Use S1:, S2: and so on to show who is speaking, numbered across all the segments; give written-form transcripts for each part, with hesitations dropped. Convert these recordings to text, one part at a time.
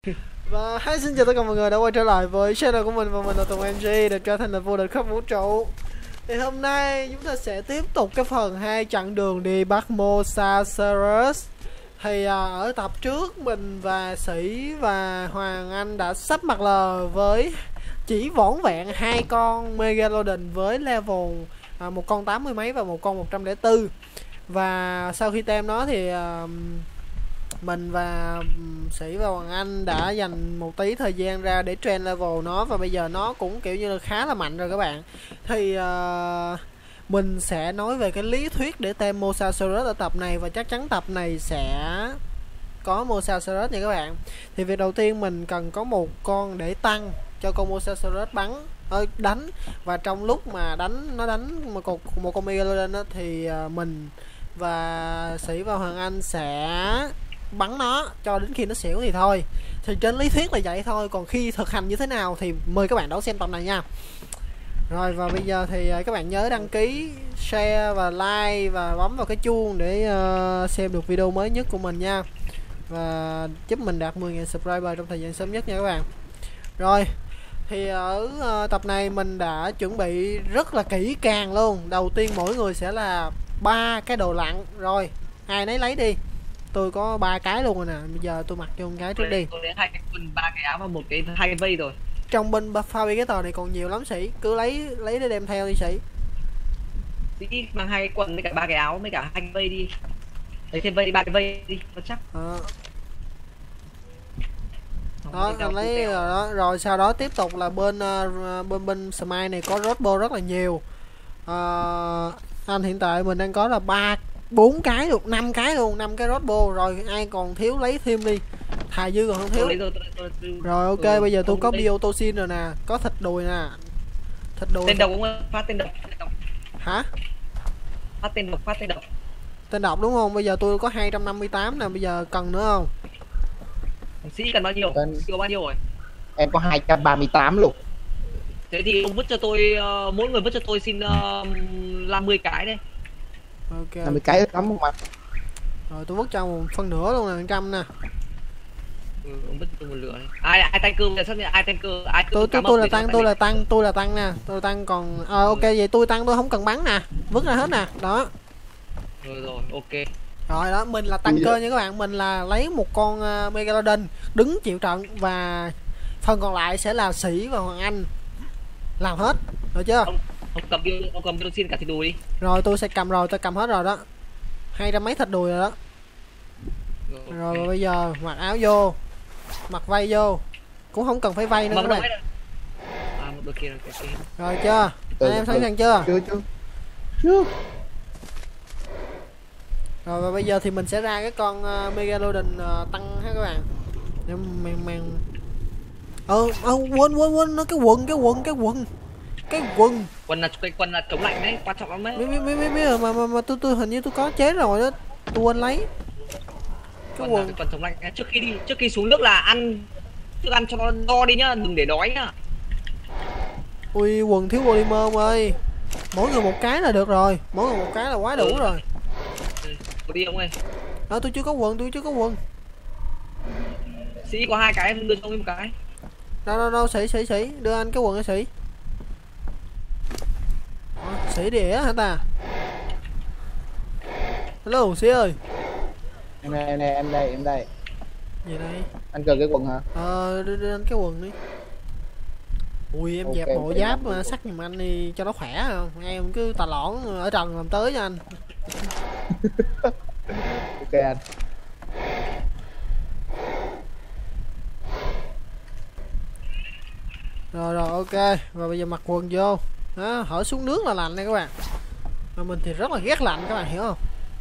S1: Và xin chào tất cả mọi người đã quay trở lại với channel của mình, và mình là Tùng MG, được trở thành là vô địch khắp vũ trụ. Thì hôm nay chúng ta sẽ tiếp tục cái phần 2 chặng đường đi bắt Mosasaurus. Thì ở tập trước mình và Sĩ và Hoàng Anh đã sắp mặt lờ với chỉ vỏn vẹn 2 con Megalodon với level một con 80 mấy và một con 104. Và sau khi tem nó thì mình và Sĩ và Hoàng Anh đã dành một tí thời gian ra để train level nó, và bây giờ nó cũng kiểu như là khá là mạnh rồi các bạn. Thì mình sẽ nói về cái lý thuyết để tem Mosasaurus ở tập này, và chắc chắn tập này sẽ có Mosasaurus nha các bạn. Thì việc đầu tiên mình cần có một con để tăng cho con Mosasaurus đánh, và trong lúc mà đánh một con Megalodon đó, thì mình và Sĩ và Hoàng Anh sẽ bắn nó cho đến khi nó xỉu thì thôi. Thì trên lý thuyết là vậy thôi, còn khi thực hành như thế nào thì mời các bạn đón xem tập này nha. Rồi, và bây giờ thì các bạn nhớ đăng ký, share và like và bấm vào cái chuông để xem được video mới nhất của mình nha, và giúp mình đạt 10.000 subscriber trong thời gian sớm nhất nha các bạn. Rồi, thì ở tập này mình đã chuẩn bị rất là kỹ càng luôn. Đầu tiên mỗi người sẽ là 3 cái đồ lặn. Rồi, ai nấy lấy đi. Tôi có 3 cái luôn rồi nè. Bây giờ tôi mặc vô một cái trước đi.
S2: Tôi lấy 2 cái quần, 3 cái áo và một cái 2 cái vây rồi.
S1: Trong bên Fabricator này còn nhiều lắm Sĩ, cứ lấy để đem theo đi Sĩ.
S2: Sĩ mang 2 cái quần với cả 3 cái áo với cả 2 cái vây đi. Lấy thêm vây 3 cái vây đi, có chắc.
S1: Đó, anh lấy rồi đó. Rồi sau đó tiếp tục là bên Smile này có Rosbo rất là nhiều. Anh hiện tại mình đang có là 4 cái được, 5 cái luôn, 5 cái Rosbo. Rồi ai còn thiếu lấy thêm đi, thà dư còn không thiếu. Rồi ok, bây giờ tôi có biotoxin rồi nè, có thịt đùi nè. Thịt đùi.
S2: Tên độc cũng phát tên độc.
S1: Hả?
S2: Phát tên độc.
S1: Tên độc đúng không? Bây giờ tôi có 258 nè, bây giờ cần nữa không?
S2: Sĩ cần bao nhiêu? Có bao nhiêu rồi?
S3: Em có 238 luôn.
S2: Thế thì ông vứt cho tôi, mỗi người vứt cho tôi xin 50 cái đây.
S1: Ok.
S3: 50 cái lắm không ạ?
S1: Rồi tôi vứt cho một phân nửa luôn nè, 100 nè.
S2: Ông vứt tôi một lửa này. Ai tăng cư xác nhận ai tăng cư, ai
S1: tôi là tăng, tôi là tăng nè, tôi tăng còn ok vậy tôi tăng, tôi không cần bắn nè, vứt ra hết nè, đó.
S2: Rồi, ok.
S1: Rồi đó, mình là tăng cơ nha các bạn, mình là lấy một con Megalodon đứng chịu trận, và phần còn lại sẽ là Sĩ và Hoàng Anh làm hết, được chưa?
S2: Ông cầm tôi xin cả thịt đùi đi.
S1: Rồi tôi sẽ cầm rồi, tôi cầm hết rồi đó, 200 mấy thịt đùi rồi đó. Rồi okay. Bây giờ mặc áo vô, mặc vây vô, cũng không cần phải vây nữa các bạn. Rồi chưa? Anh em sẵn sàng chưa?
S3: Chưa.
S1: Rồi và bây giờ thì mình sẽ ra cái con Megalodon tăng ha các bạn. Quên nó cái quần.
S2: Quần là chống lạnh đấy, quan trọng lắm đấy.
S1: Biết mà tôi hình như tôi có chế rồi đó, tôi quên lấy.
S2: Cái quần chống lạnh. Trước khi xuống nước là ăn cho nó no đi nhá, đừng để đói nhá.
S1: Ui, quần thiếu polymer ông ơi. Mỗi người một cái là được rồi, mỗi người một cái là quá đủ rồi.
S2: Đi ông ơi.
S1: Đó, tôi chưa có quần.
S2: Sĩ có 2 cái, đưa cho ông một cái.
S1: Đâu, Sĩ, đưa anh cái quần cho Sĩ. Sĩ đĩa hả ta? Hello Sĩ ơi.
S3: Em đây.
S1: Gì đây?
S3: Anh cần cái quần hả?
S1: Đưa anh cái quần đi. Ui, em dẹp bộ giáp sắt giùm anh đi cho nó khỏe không? Em cứ tà lõn ở trần làm tới cho anh.
S3: Ok anh.
S1: Rồi ok, và bây giờ mặc quần vô. Đó, hở xuống nước là lạnh này các bạn. Mà mình thì rất là ghét lạnh, các bạn hiểu không?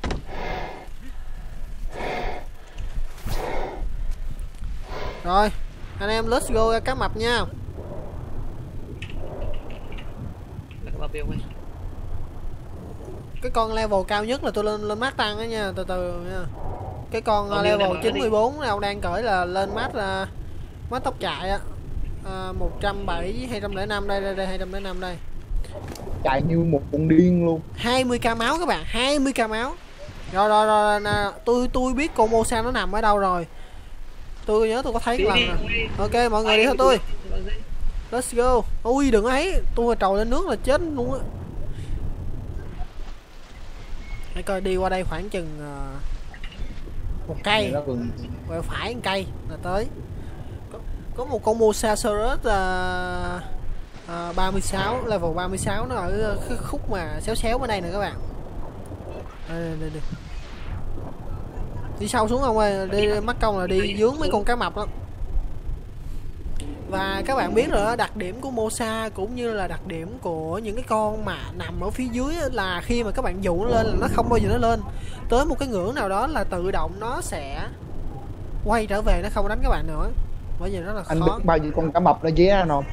S1: Rồi, anh em let's go ra cá mập nha. Cái con level cao nhất là tôi lên mát tăng đó nha, từ từ nha. Cái con level 94 nào đang cởi là lên mát tốc chạy á. 170 205 đây 205 đây.
S3: Chạy như một con điên luôn.
S1: 20k máu các bạn, 20k máu. Rồi nè, tôi biết con Mosa nó nằm ở đâu rồi. Tôi nhớ tôi có thấy
S2: Đi,
S1: lần
S2: đi,
S1: rồi.
S2: đi.
S1: Ok mọi người
S2: Ai
S1: đi theo
S2: đi,
S1: tôi.
S2: đi.
S1: Let's go. Ui đừng ấy, tôi mà trồi lên nước là chết luôn á. Để coi đi qua đây khoảng chừng một cây,
S3: Nó vừng.
S1: quẹo phải một cây là tới. Có một con Mosasaurus 36, level 36 nó ở cái khúc mà xéo xéo bên đây nè các bạn. Đây. Đi sâu xuống không ơi, đi mắc công là đi dướng mấy con cá mập lắm. Và các bạn biết rồi đó, đặc điểm của Mosa cũng như là đặc điểm của những cái con mà nằm ở phía dưới là khi mà các bạn dụ nó lên là nó không bao giờ nó lên. Tới một cái ngưỡng nào đó là tự động nó sẽ quay trở về, nó không đánh các bạn nữa. Bởi vì nó là
S3: Anh
S1: khó.
S3: biết bao nhiêu con cá mập nó dí anh không?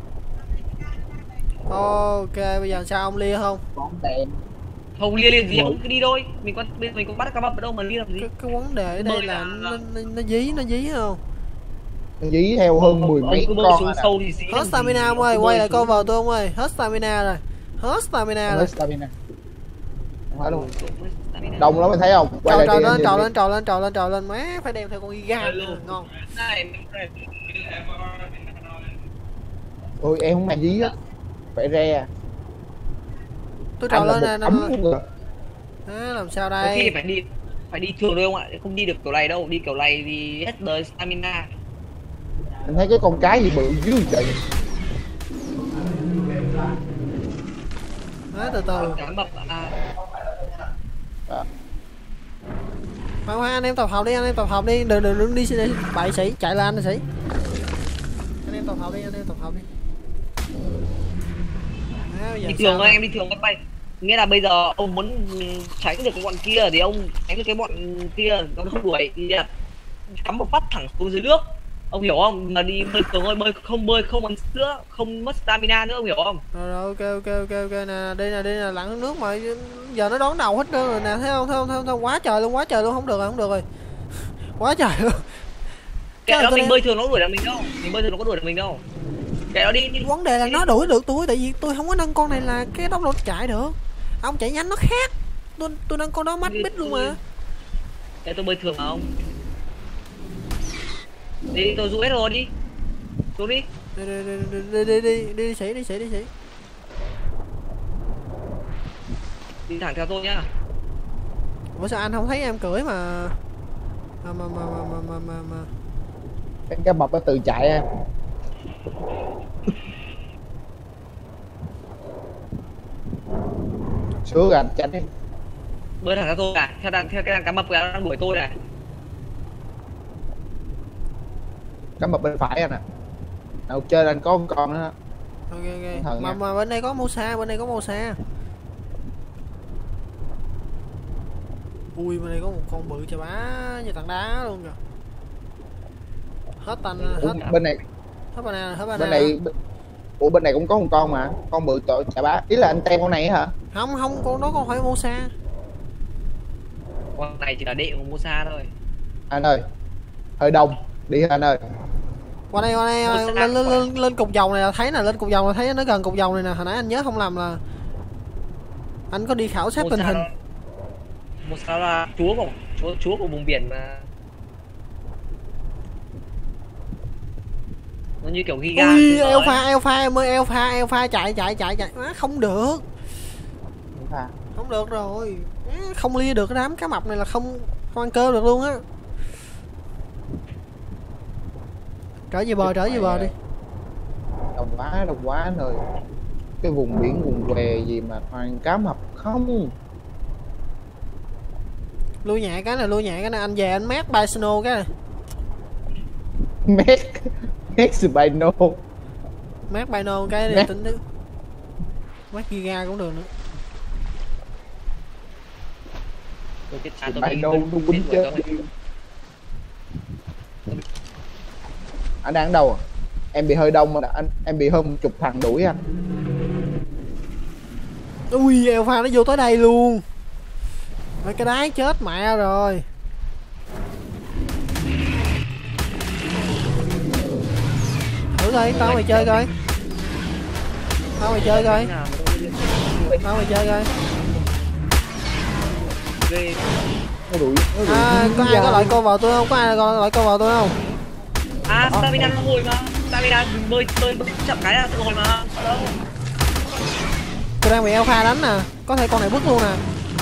S1: Ok, bây giờ sao ông lia không?
S3: Con đèn.
S2: Không lia gì, ông cứ đi thôi. Mình có bắt cá mập ở đâu mà lia làm gì?
S1: Cái vấn đề ở đây là nó dí không?
S3: Nó dí theo hơn mười
S2: Ông
S3: mấy
S2: cứ bơi
S3: con
S2: xuống
S3: anh ạ.
S2: sâu thì dí
S1: Hết
S2: làm
S1: stamina
S2: gì?
S1: ông ơi,
S2: Ông cứ
S1: quay
S2: bơi
S1: lại
S2: xuống-
S1: cover tôi ông ơi. Hết stamina rồi. Hết stamina rồi.
S3: Hết stamina. Không phải luôn.
S2: Stamina.
S3: Đông lắm anh thấy không? Quay
S1: Trồi
S3: lại
S1: lên,
S3: đi,
S1: trồi
S3: anh
S1: lên, trồi lên, trồi lên, trồi lên. Má phải đem theo con Giga nữa. Ngon.
S2: Này,
S3: Ôi em không mang dí hết. Phải re.
S1: Tôi
S3: Anh
S1: trồi
S3: là
S1: lên
S3: một
S1: nè.
S3: ấm luôn rồi.
S1: Làm sao
S2: có khi
S1: đây?
S2: phải đi thường thôi ông ạ, không đi được kiểu này đâu, đi kiểu này thì hết đời stamina.
S3: Anh thấy cái con cái gì bự dữ vậy?
S1: Từ từ.
S2: Cá mập à,
S1: Khoan anh em tập hợp đi, anh em tập hợp đi. Đừng đi bậy sĩ, chạy lên anh sĩ. Anh em tập hợp đi, anh em tập hợp đi.
S2: đi thường thôi, em đi thường các bay. Nghĩa là bây giờ ông muốn tránh được cái bọn kia thì ông tránh được cái bọn kia, nó không đuổi thì là cắm một phát thẳng xuống dưới nước, ông hiểu không? Mà đi bơi thường thôi, bơi không ăn sữa, không mất stamina nữa, ông hiểu không?
S1: Rồi ok nè, đây nè lặn nước mà giờ nó đón đầu hết trơn rồi nè, thấy không? Quá trời luôn, không được rồi. Quá trời luôn.
S2: Kệ đó, mình bơi thường nó có đuổi được mình đâu, mình bơi thường nó có đuổi được mình đâu. Kệ đó đi.
S1: Vấn đề là nó đuổi được tôi, tại vì tôi không có nâng con này là cái tốc độ chạy được. Ông chạy nhanh nó khác. Tôi nâng con đó mắt bít luôn mà.
S2: Kệ tôi bơi thường mà ông. Đi, tôi rũ hết rồi, đi. Xuống đi.
S1: Đi sĩ.
S2: Đi thẳng theo tôi nhá.
S1: Ủa sao anh không thấy em cưỡi mà
S3: Cái cá mập nó tự chạy em. Sướng rồi anh tránh đi.
S2: Bơi thẳng theo tôi à, theo cái đàn cá mập đang đuổi tôi này.
S3: Cá mập bên phải anh ạ. Nào chơi anh có một con nữa.
S1: Ok. Mà bên đây có Mosa, Ui bên đây có một con bự chà bá như tảng đá luôn kìa. Hết tanh hết.
S3: Bên này
S1: Hết banana.
S3: bên này. Ủa bên này cũng có một con mà. Con bự tội chà bá. Ý là anh tem con này hả?
S1: Không, con đó con phải Mosa.
S2: Con này chỉ là đệ của Musa thôi.
S3: Anh ơi. Hơi đông. Đi anh ơi.
S1: Qua đây lên cục dầu này là thấy nè, lên cục dầu là thấy nó gần cục dầu này nè, hồi nãy anh nhớ không lầm là anh có đi khảo sát tình hình.
S2: Musa là chúa của vùng biển mà. Nó như kiểu Giga.
S1: Ui Alpha em ơi, Alpha chạy má không được. Không được rồi. Không lia được cái đám cá mập này là không ăn cơm được luôn á. Trở về bờ đi.
S3: Đông quá anh ơi. Cái vùng biển vùng què gì mà toàn cá mập không.
S1: Lui nhẹ cái này, anh về anh mát Bison cái này.
S3: Mét Spino.
S1: Mát Bino cái này tính thứ. Mát Giga cũng được nữa.
S3: Spino nó quýnh chết đi. Anh đang ở đâu à? Em bị hơi đông mà anh, em bị hơn 10 thằng đuổi anh.
S1: Ui Alpha nó vô tới đây luôn. Mấy cái đáy chết mẹ rồi. Thử coi, tao mày chơi coi.
S2: Ghê.
S3: Nó đuổi
S1: Có ai có loại cover tôi không?
S2: À, stamina nó hồi mà. Stamina bơi chậm cái là tự hồi mà. Đâu.
S1: Tôi đang bị alpha đánh nè, có thể con này bước luôn nè.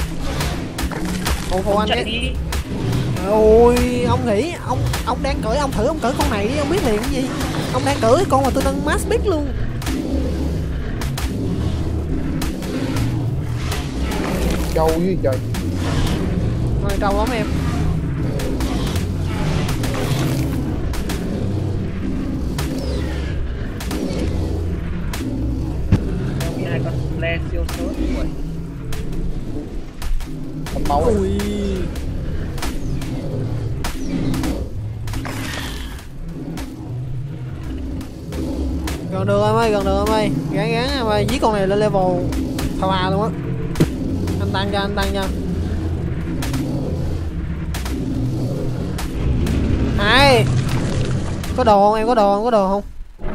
S1: Phụ anh
S2: chạy
S1: cái.
S2: đi.
S1: Ôi, ông nghĩ ông đang cưỡi, ông thử ông cưỡi con này đi, ông biết liền cái gì. Ông đang cưỡi con mà tôi nâng max big luôn.
S3: Trâu với trời.
S1: Rồi trâu lắm em.
S2: Hai con le siêu sớm rồi.
S3: Không máu rồi.
S1: Ui. Gần được em ơi, gần được em ơi. Gán em ơi, giết con này lên level thao à luôn á. Anh tăng cho, anh tăng cho. Hai. Có đồ không em, có đồ không, có đồ không?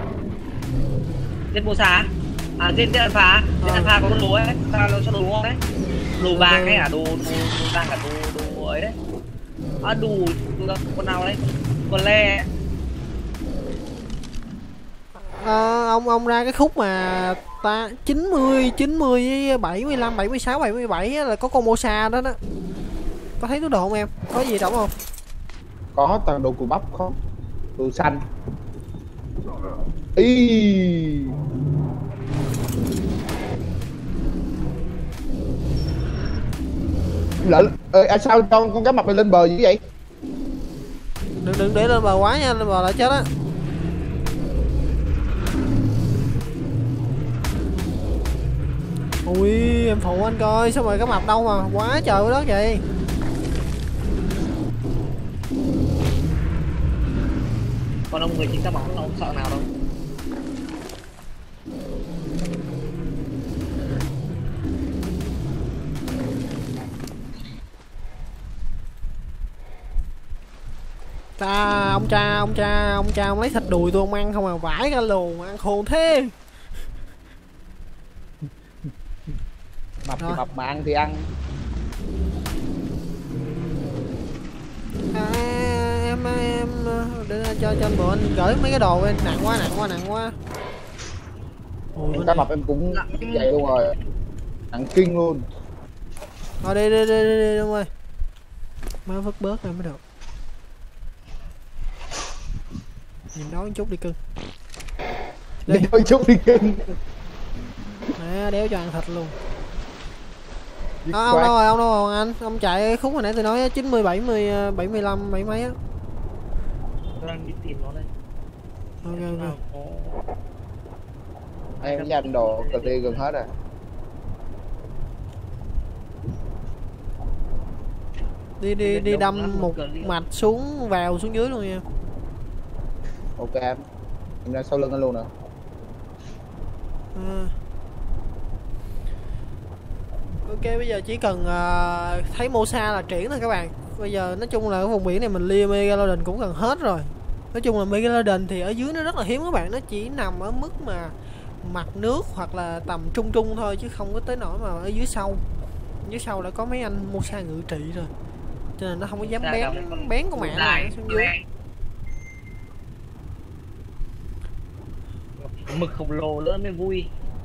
S2: Giết Mosa. À giết Alpha. Giết Alpha có đồ ấy. Sao nó cho đồ ngon đấy. Đồ vàng hay à, đồ vàng cả đồ ấy đấy. À đồ con nào đấy? Con le.
S1: Ông ra cái khúc mà ta 90 với 75 76 77 á, là có con Mosa đó đó. Có thấy túi đồ không em? Có gì trống không?
S3: Có toàn đồ cùi bắp không? Đồ xanh. Ý. Lỡ sao con cá mập này lên bờ như vậy?
S1: Đừng để lên bờ quá nha, lên bờ là chết á. Ui, em phụ anh coi, sao mà cá mập đâu mà quá trời đó vậy.
S2: Còn ông 19 cá bóng ông sợ nào đâu.
S1: Ông cha ông lấy thịt đùi tôi ông ăn không à, vãi ra luồn ăn khôn thế.
S3: Mập thì mập mà ăn thì ăn.
S1: Em để cho anh bữa anh gửi mấy cái đồ lên, nặng quá. Ui,
S3: Cá mập em cũng vậy luôn rồi. Nặng kinh luôn.
S1: Thôi đi ông ơi. Mới vứt bớt rồi mới được. Nhìn đó một chút đi cưng.
S3: Đi đôi chút đi cưng.
S1: Nè, đéo cho ăn thịt luôn. Ông đâu rồi anh? Ông chạy khúc hồi nãy tôi nói 90 70 75 70 mấy á.
S2: Tôi đang đi tìm nó đây.
S1: Ok.
S3: Em dành đồ cờ đi gần hết rồi.
S1: Đi đâm một mạch xuống vào xuống dưới luôn nha.
S3: Ok em ra sau lưng anh luôn nè.
S1: Ok, bây giờ chỉ cần thấy Mosa là triển thôi các bạn. Bây giờ nói chung là cái vùng biển này mình lia Megalodon cũng gần hết rồi. Nói chung là Megalodon thì ở dưới nó rất là hiếm các bạn. Nó chỉ nằm ở mức mà mặt nước hoặc là tầm trung thôi, chứ không có tới nỗi mà ở dưới sâu. Dưới sâu đã có mấy anh Mosa ngự trị rồi, cho nên nó không có dám bén con mẹ nó xuống dưới.
S2: Mực khổng lồ nữa mới vui.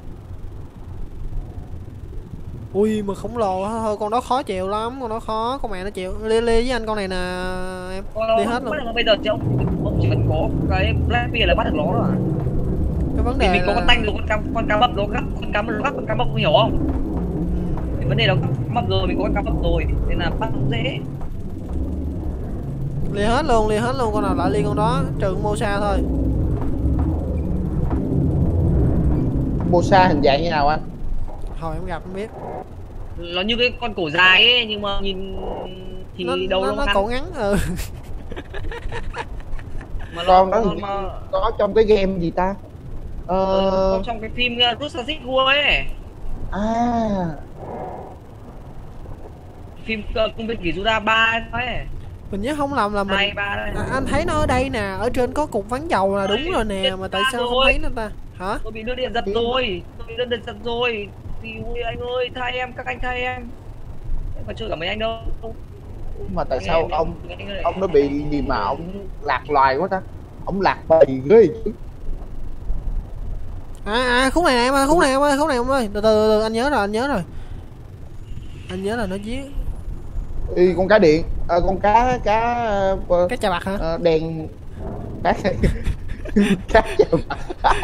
S1: Ui, mực khổng lồ thôi, con đó khó chịu lắm, con đó khó, con mẹ nó chịu. Lia với anh con này nè em. Đi hết luôn.
S2: Bây giờ thì ông chỉ cần có cái Black Bear là bắt được nó rồi.
S1: Cái vấn đề
S2: mình có
S1: là...
S2: con tanh rồi, con cá mập nó gấp, con cá mập không hiểu không? Thì vấn đề là cá mập rồi, mình có con cá mập rồi nên là bắt cũng dễ.
S1: Lia hết luôn, con nào lại lia con đó, trừ Mosa thôi.
S3: Mosa hình dạng như nào anh?
S1: Hồi em gặp không biết.
S2: Nó như cái con cổ dài ấy, nhưng mà nhìn thì
S3: nó
S1: cổ ngắn.
S2: Mà
S3: con đó mà... có trong cái game gì ta?
S2: Có trong cái phim Jurassic World ấy.
S3: À,
S2: phim công viên kỷ Jura 3 ấy.
S1: Mình nhớ không lầm là mình anh thấy nó ở đây nè, ở trên có cục ván dầu là đúng rồi nè, mà tại sao không thấy nó ta? Hả?
S2: Tôi bị nước điện giật rồi. Thì ui anh ơi, thay em, các anh thay em. Em có chơi cả mấy anh đâu.
S3: mà tại sao ông nó bị gì mà ông lạc loài quá ta? Ông lạc bầy ghê chứ.
S1: Khúc này nè em ơi, khúc này em ơi, khúc này em ơi, từ anh nhớ rồi, anh nhớ rồi, anh nhớ là nó giết
S3: Con cá điện, con cá
S1: cái chà bạc hả?
S3: Đèn cá cá chà bạc.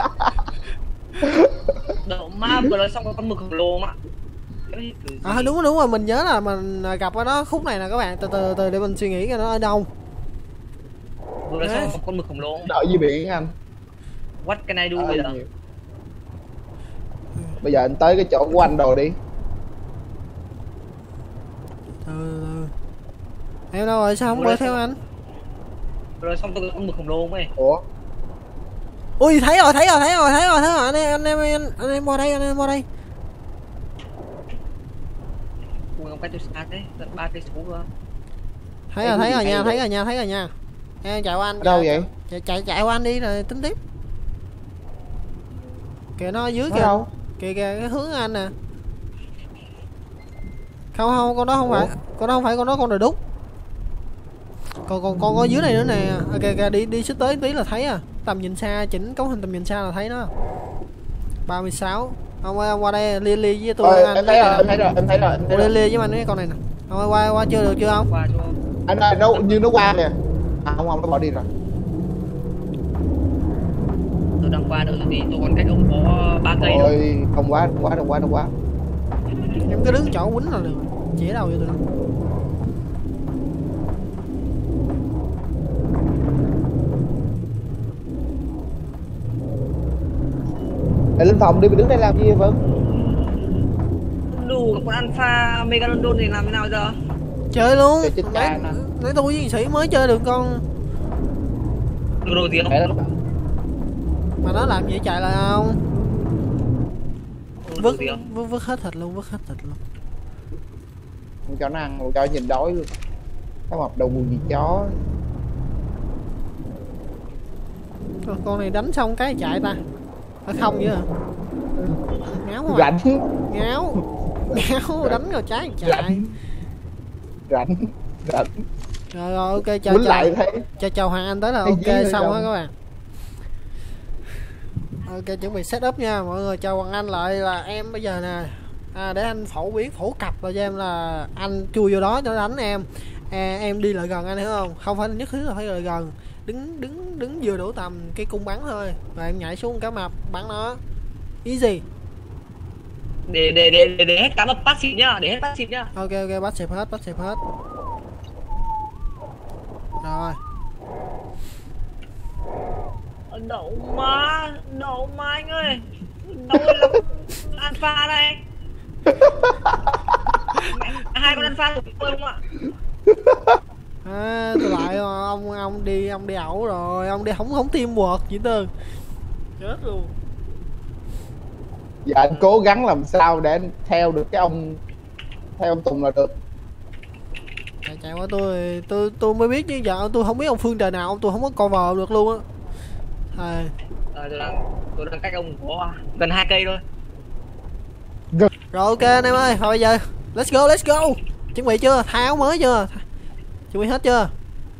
S2: Đậu má vừa nói xong có con mực khổng lồ mà.
S1: Đúng rồi, mình nhớ là mình gặp ở đó khúc này nè các bạn, từ để mình suy nghĩ coi nó ở đâu.
S2: Vừa nói xong có con mực khổng lồ.
S3: Đợi dưới biển anh.
S2: What can I do bây giờ?
S3: Bây giờ anh tới cái chỗ của anh rồi đi.
S1: Em đâu rồi, sao không quay theo anh?
S2: Rồi xong tôi có con mực khổng lồ không ấy?
S3: Ủa?
S1: Ui thấy rồi anh em qua đây, anh em qua đây.
S2: Ui ông cái tôi xa thế, tận 3 cây số cơ.
S1: Thấy rồi nha. Em chạy qua anh.
S3: Đâu vậy?
S1: Chạy qua anh đi rồi tính tiếp. Kìa nó ở dưới kìa.
S3: Đâu?
S1: Kìa cái hướng anh nè. Không, con đó không phải. Con đó con đồi đúc. Còn con ở dưới này nữa nè. Kìa đi xích tới tí là thấy à. Tầm nhìn xa, chỉnh cấu hình tầm nhìn xa là thấy nó. 36. Ông qua đây li với tôi anh.
S3: Em thấy rồi.
S1: Li với anh cái con này nè. Ông ơi qua chưa được chưa không?
S2: Qua cho
S3: Anh ơi, nó qua kìa. Không, nó bỏ đi rồi.
S2: tôi đang qua nữa thì tôi còn cách ông có 3 cây nữa.
S3: Ôi, không quá.
S1: Em cứ đứng chỗ quýnh là được. Chỉ đầu vô tụi nó.
S3: Để lên phòng đi, mình đứng đây làm gì Vân?
S2: Đủ con alpha megalodon thì làm thế nào giờ?
S1: Chơi luôn.
S3: Chơi chết cha nè.
S1: Nãy tôi với sĩ mới chơi được con.
S2: Được rồi gì không?
S1: Mà nó làm gì chạy lại không?
S2: Vứt
S1: Vứt hết thịt luôn.
S3: Không cho nó ăn, không cho nhìn đói luôn. Cái mập đầu mùi gì chó.
S1: Con này đánh xong cái chạy ta. Phải không vậy hả? Ngáo quá.
S3: Rảnh.
S1: Ngáo đánh rồi trái chạy.
S3: Rảnh.
S1: Rồi ok chào Hoàng Anh tới là ok xong á các bạn. Ok chuẩn bị set up nha mọi người. Chào Hoàng Anh lại là em bây giờ nè. Để anh phổ cập là cho em là anh chui vô đó cho đánh em. Em đi lại gần anh hiểu không? Không phải nhất thiết là phải lại gần. Đứng vừa đủ tầm cái cung bắn thôi. Rồi em nhảy xuống cá mập bắn nó. Easy.
S2: Để hết cá mập passive nhá,
S1: Ok passive hết. Rồi.
S2: Đậu má anh ơi. Đâu là alpha đây. Hai con alpha của tôi không ạ?
S1: Tôi lại ông đi ẩu rồi, ông đi không teamwork chỉ tư. Chết luôn.
S3: Dạ anh cố gắng làm sao để anh theo được cái ông Tùng là được.
S1: Chạy qua tôi mới biết chứ giờ tôi không biết ông phương trời nào, tôi không có cover được luôn á.
S2: Tôi đang cách ông có gần 2 cây thôi.
S1: Rồi ok anh em ơi, thôi bây giờ let's go. Chuẩn bị chưa? Thay áo mới chưa? Chuẩn bị hết chưa?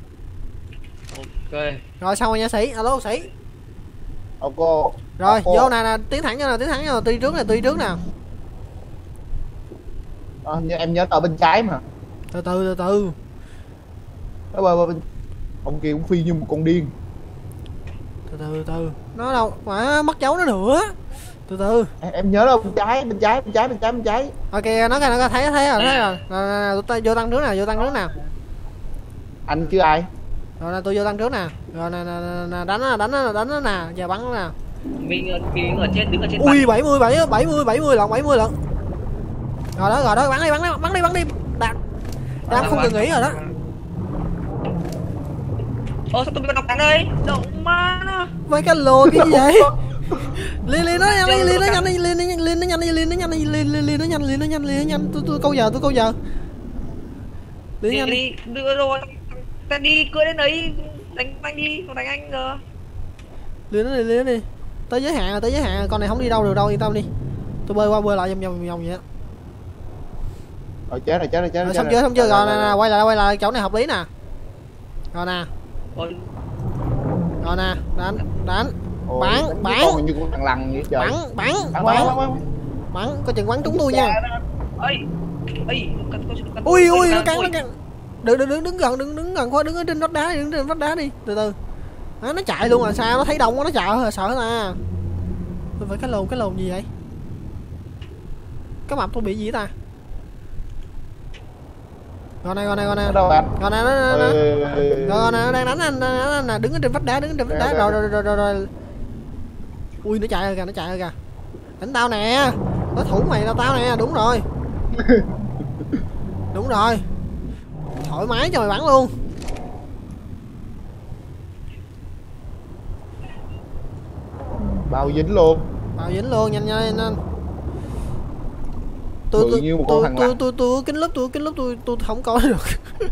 S2: Ok.
S1: Rồi xong rồi nha Sĩ, alo Sĩ.
S3: Cô.
S1: Rồi vô nè, tiến thẳng cho nào, tuy trước nào.
S3: Em nhớ ở bên trái mà.
S1: Từ
S3: Nó bên ông kia cũng phi như một con điên.
S1: Từ nó đâu mà mất dấu nó nữa. Từ
S3: em nhớ đâu bên trái.
S1: Ok nó coi thấy rồi. Rồi vô tăng trước nào.
S3: Anh chứ ai?
S1: Rồi nè tôi vô tăng trước nè. Rồi nè đánh nó nè, giờ bắn nó nè.
S2: Mình đứng ở trên
S1: ui 70 lận. Rồi đó bắn đi. Đang không cần nghĩ rồi đó.
S2: Sao tôi bị đọc cắn đây? Đậu má nó.
S1: Mấy cái lồ cái gì vậy? Liên nó nhanh. Tôi câu giờ.
S2: Đi đưa rồi. Ta đi cưỡi đến đấy đánh anh đi, còn đánh anh giờ.
S1: Liên nó đi. Tới giới hạn rồi, con này không đi đâu được đâu, yên tâm đi. Tôi bơi qua bơi lại vòng vậy á.
S3: Rồi chết rồi.
S1: Xong chưa rồi nè, quay lại chỗ này hợp lý nè. Rồi nè. Rồi nè, đánh.
S3: Ôi,
S1: Bắn, bắn.
S3: con như con thằng lằn vậy trời.
S1: Bắn, coi chừng bắn trúng tôi nha.
S2: Ơi
S1: Ui nó cắn. Đừng gần quá, đứng ở trên vách đá đi, từ từ. Nó chạy luôn à, sao nó thấy đông quá nó chạy rồi, sợ ta. Tôi phải cái lồn gì vậy? Cái mập tôi bị gì ta? Rồi này.
S3: Đâu anh?
S1: Rồi nè, nó đang đánh anh nè, đứng ở trên vách đá, rồi. Ui nó chạy rồi kìa. Đánh tao nè. Đối thủ mày là tao nè, đúng rồi. Đúng rồi. Thoải mái cho mày bắn luôn.
S3: Bao dính luôn,
S1: nhanh anh.
S3: Tự như một con thằng lằn.
S1: Tôi kính lúp tôi không coi được.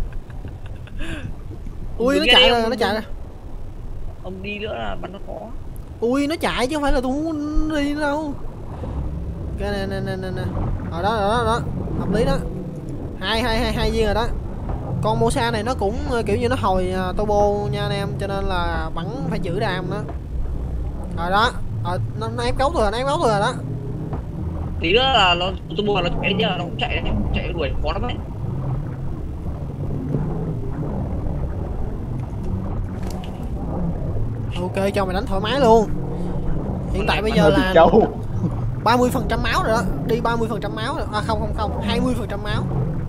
S1: Ui nó chạy rồi.
S2: Ông đi nữa là bắn nó khó.
S1: Ui nó chạy chứ không phải là tôi muốn đi nữa đâu. Cái nè. Rồi đó. Hợp lý đó. Hai viên rồi đó. Con Mosa này nó cũng kiểu như nó hồi turbo nha anh em, cho nên là bắn phải giữ đam đó. Rồi đó. Rồi nó ép gấu tôi rồi đó.
S2: Tí nữa là tôi mua là nó chạy chứ, nó cũng chạy đuổi khó lắm đấy.
S1: Ok, cho mày đánh thoải mái luôn. Hiện tại bây giờ là 30% máu rồi đó. Đi 30% máu rồi. À không 20% máu.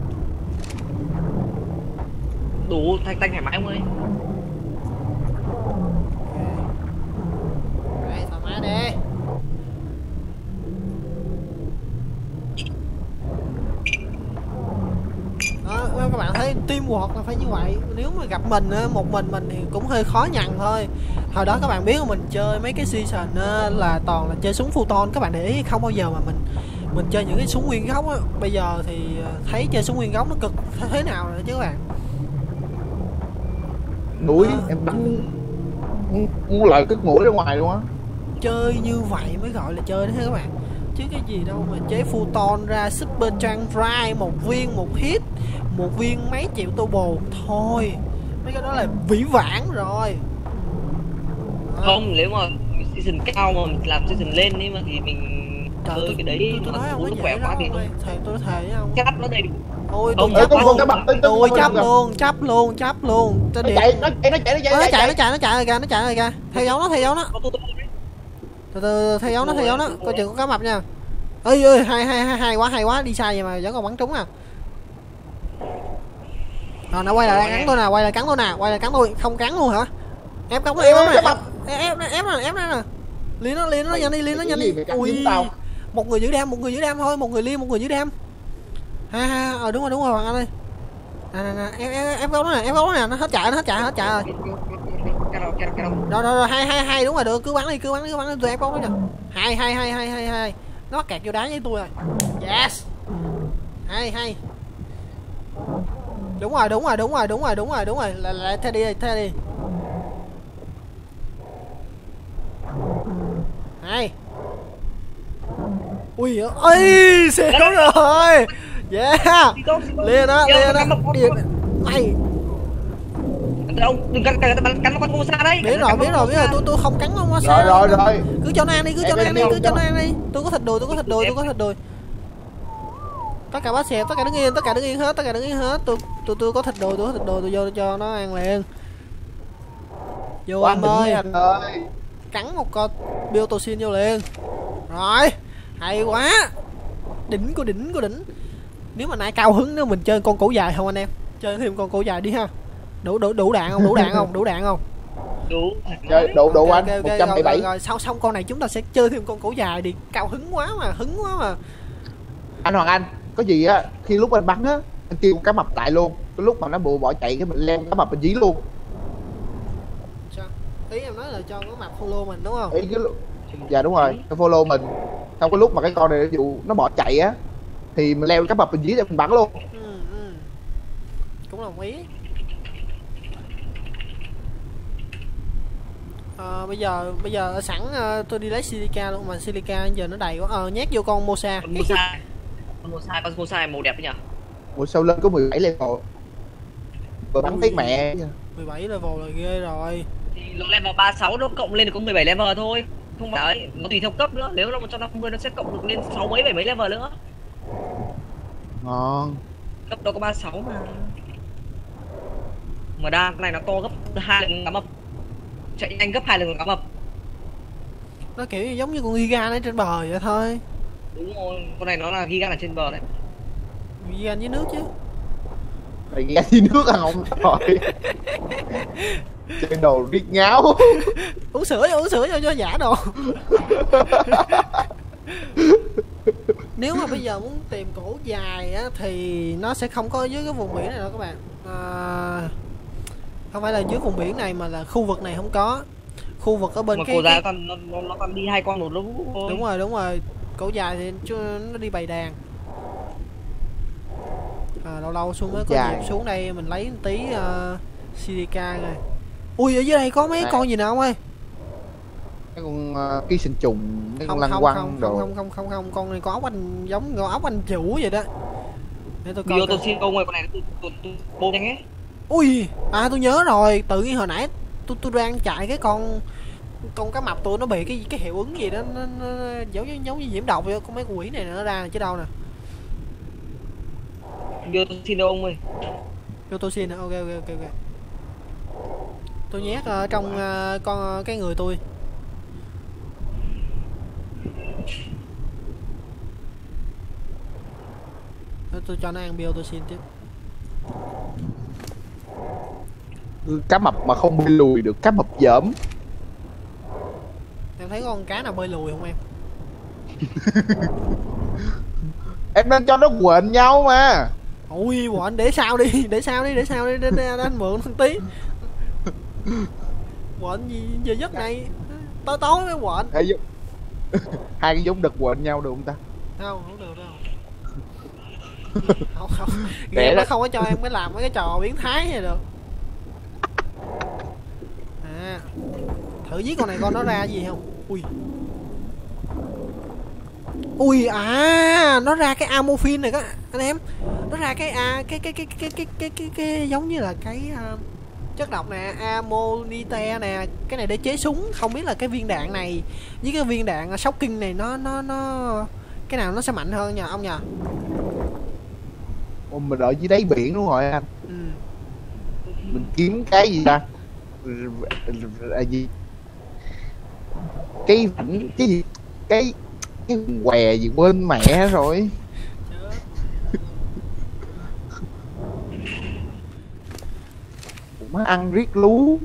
S2: Đủ thanh thoải mái không ơi.
S1: Đây, thoải mái đi. Đó, các bạn thấy teamwork là phải như vậy. Nếu mà gặp mình một mình thì cũng hơi khó nhằn thôi. Hồi đó các bạn biết mình chơi mấy cái season là toàn là chơi súng photon, các bạn để ý không bao giờ mà mình chơi những cái súng nguyên gốc á. Bây giờ thì thấy chơi súng nguyên gốc nó cực thế nào rồi chứ các bạn.
S3: Đuổi em bắn muốn lời cất mũi ra ngoài luôn á.
S1: Chơi như vậy mới gọi là chơi đấy các bạn, chứ cái gì đâu mà chế photon ra super trang drive, một viên một hit, một viên mấy triệu turbo thôi, mấy cái đó là vĩ vãng rồi.
S2: Không, nếu mà season cao mà mình làm season lên ấy mà thì mình chơi cái đấy
S1: tôi
S2: mà
S1: nói không
S2: nó
S1: có
S2: khỏe
S1: dễ
S2: quá
S1: đâu
S2: thì
S1: ơi. Tôi thề với ông
S2: chắc nó đây.
S1: Ôi
S2: tôi
S1: chấp luôn
S3: Nó chạy
S1: rồi kìa. Theo dấu nó từ theo dấu nó coi chừng có cá mập nha. Ơi hay quá đi sai vậy mà vẫn còn bắn trúng à. Rồi nó quay lại cắn tôi nè, quay lại cắn tôi, không cắn luôn hả? Ép cống ép nè. Liên nó nhanh đi. Ui. Một người giữ đam thôi, một người giữ đam. Đúng rồi bạn ơi. Nè, ép gấu nó nè, nó hết chạy rồi. Rồi hai đúng rồi, được, cứ bắn đi tôi ép gấu nó nè. Hai. Nó kẹt vô đá với tôi rồi. Yes. Hay. Đúng rồi. Lại theo đi. Hay. Ui ơi, xéo rồi. Yeah. Lên đó. Mày.
S2: Ông đừng cắn nó con Mosa đấy.
S1: Biết rồi, tôi không cắn ông Mosa.
S3: Rồi.
S1: Cứ cho nó ăn đi. Tôi có thịt đùi. Tất cả bác xẹp, tất cả đứng yên hết. Tôi có thịt đùi, tôi vô cho nó ăn liền. Vô anh ơi. Cắn một con biotoxin vô liền. Rồi, hay quá. Đỉnh của đỉnh. Nếu mà nay cao hứng nếu mình chơi con cổ dài không anh em? Chơi thêm con cổ dài đi ha. Đủ đạn không? Đủ.
S2: Chơi
S3: đủ anh. 177.
S1: Rồi xong con này chúng ta sẽ chơi thêm con cổ dài đi, cao hứng quá mà.
S3: Anh Hoàng Anh, có gì á khi lúc anh bắn á, anh kêu cá mập lại luôn. Cái lúc mà nó bỏ chạy cái mình leo cá mập bên dí luôn.
S1: Sao? Ý em nói là cho cá mập follow mình đúng không?
S3: Ý cái lúc... Dạ đúng rồi, nó follow mình. Xong cái lúc mà cái con này nó bỏ chạy á thì mình leo cá mập bên dí để mình bắn luôn.
S1: Cũng đồng ý. Bây giờ sẵn tôi đi lấy silica luôn, mà silica giờ nó đầy quá. Nhét vô con Mosa.
S2: Con Mosa màu đẹp đấy nhỉ.
S3: Ủa sao lên có 17 level vừa bắn thấy mẹ.
S1: 17 level là ghê rồi.
S2: Thì nó level 36 nó cộng lên được có 17 level thôi. Không phải ấy, nó tùy theo cấp nữa. Nếu là 150 nó sẽ cộng được lên 6 mấy 7 mấy level nữa.
S3: Ngon.
S2: Cấp đó có 36 mà. Mà đa cái này nó to gấp 2 lần cá mập. Chạy nhanh gấp 2 lần cá mập.
S1: Nó kiểu như giống như con Giga ở trên bờ vậy thôi.
S2: Đúng rồi, con này nó là Giga ở trên bờ đấy.
S1: Giga dưới nước chứ.
S3: Mày nghe đi nước à không rồi. Chơi đồ riết ngáo.
S1: Uống sữa cho giả đồ. Nếu mà bây giờ muốn tìm cổ dài á thì nó sẽ không có dưới cái vùng biển này đâu các bạn. Không phải là dưới vùng biển này mà là khu vực này không có. Khu vực ở bên
S2: mà
S1: cái
S2: cổ dài nó toàn đi 2 con một lúc thôi.
S1: Đúng rồi. Cổ dài thì nó đi bày đàn. Lâu lâu xuống mới có dịp xuống đây mình lấy một tí silica rồi. Ui ở dưới đây có mấy con gì nào không ơi?
S3: Mấy con ký sinh trùng, mấy con lăng quăng đồ.
S1: Không, con này có ốc anh giống con ốc anh chủ vậy đó. Để tôi coi.
S2: Tôi xin ông ơi, con này tôi bô nhanh ấy.
S1: Ui, tôi nhớ rồi, tự nhiên hồi nãy tôi đang chạy cái con cá mập tôi nó bị cái hiệu ứng gì đó nó giống như nhiễm độc vậy, con mấy con quỷ này nó ra chứ đâu nè.
S2: Vô tôi xin đâu ông ơi.
S1: Vô tôi xin hả? Ok. Tôi nhét ở trong con cái người tôi. Tôi cho nó ăn bio tôi xin tiếp.
S3: Cá mập mà không bơi lùi được, cá mập dởm.
S1: Em thấy có con cá nào bơi lùi không em?
S3: Em nên cho nó quện nhau mà.
S1: Ui bọn để sao đi để anh mượn một tí. Bọn gì giờ giấc này tối với bọn.
S3: Hai cái giống đực quện nhau được không ta?
S1: Không được đâu. Không game nó không có cho em mới làm mấy cái trò biến thái này được. Thử giết con này con nó ra gì không? Ui nó ra cái amorphin này các anh em. Nó ra cái cái giống như là cái chất độc nè, amonite nè, cái này để chế súng. Không biết là cái viên đạn này với cái viên đạn shocking này nó cái nào nó sẽ mạnh hơn nhờ ông nhờ?
S3: Mình ở dưới đáy biển đúng rồi anh. Mình kiếm cái gì ta? Gì? Cái gì? Cái què gì quên mẹ rồi. Má ăn riết lú.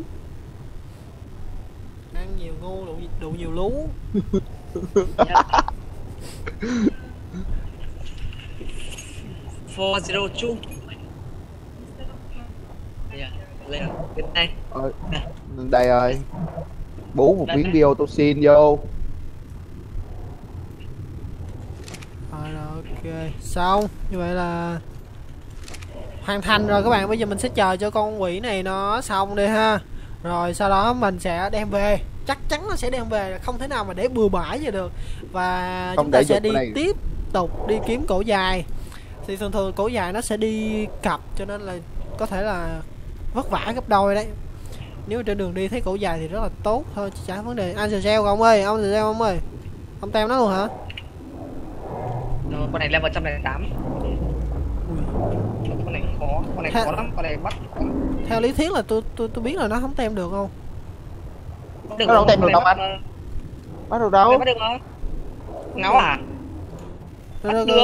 S1: Ăn nhiều ngu đủ nhiều lú.
S2: Four zero two. Lên bên đây.
S3: Đây rồi. Bú một miếng biotoxin vô.
S1: Rồi ok. Xong. Như vậy là hoàn thành rồi các bạn. Bây giờ mình sẽ chờ cho con quỷ này nó xong đi ha. Rồi sau đó mình sẽ đem về. Chắc chắn nó sẽ đem về, không thể nào mà để bừa bãi vậy được. Và chúng ta sẽ đi tiếp tục đi kiếm cổ dài. Thì thường cổ dài nó sẽ đi cặp, cho nên là có thể là vất vả gấp đôi đấy. Nếu trên đường đi thấy cổ dài thì rất là tốt thôi, chả vấn đề. Anh Seo ông ơi, ông ơi. Ông tem nó luôn hả?
S2: Con này level 108. Con này khó, con này khó lắm, con này bắt.
S1: Theo lý thuyết là tôi biết là nó không tem được không?
S3: Nó đâu tem được đâu anh. Bắt được đâu?
S2: Bắt được không? Ngáo à? Bắt được.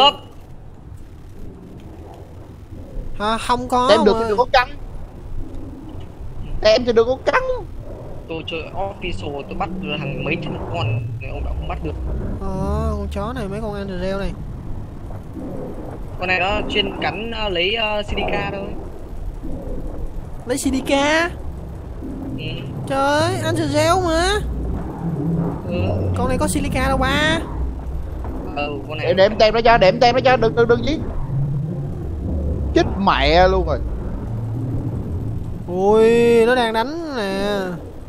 S1: Không có.
S3: Tem được thì được có cắn. Tem thì được có cắn.
S2: Tôi chơi official tôi bắt được hàng mấy trăm con này ông đã không bắt được.
S1: Con chó này, mấy con Andrel này.
S2: Con này nó chuyên cắn lấy silica thôi.
S1: Lấy silica? Trời ơi, Andrel mà. Con này có silica đâu ba.
S2: Con này
S3: để em tem nó cho, đừng giết. Chết mẹ luôn rồi.
S1: Ui, nó đang đánh nè.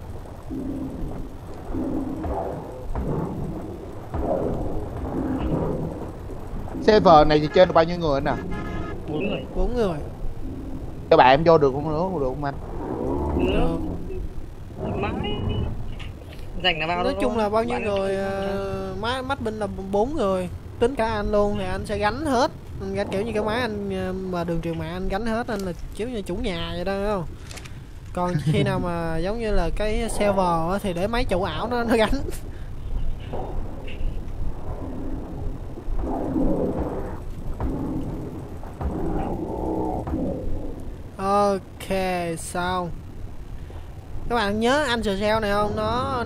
S3: Server này thì trên được bao nhiêu người nè?
S1: 4 người.
S3: Các bạn em vô được không nữa, được không anh?
S1: Được.
S2: mãi. Rảnh là vào
S1: Nói
S2: thôi.
S1: chung là bao nhiêu
S2: Bạn-
S1: người mắt binh là 4 người, tính cả anh luôn thì anh sẽ gánh hết. Anh gánh kiểu như cái máy anh mà đường truyền mạng anh gánh hết, anh là kiểu như chủ nhà vậy đó, đúng không? Còn khi nào mà giống như là cái server á, thì để máy chủ ảo nó gánh. Ok, xong. Các bạn nhớ anh shell này không?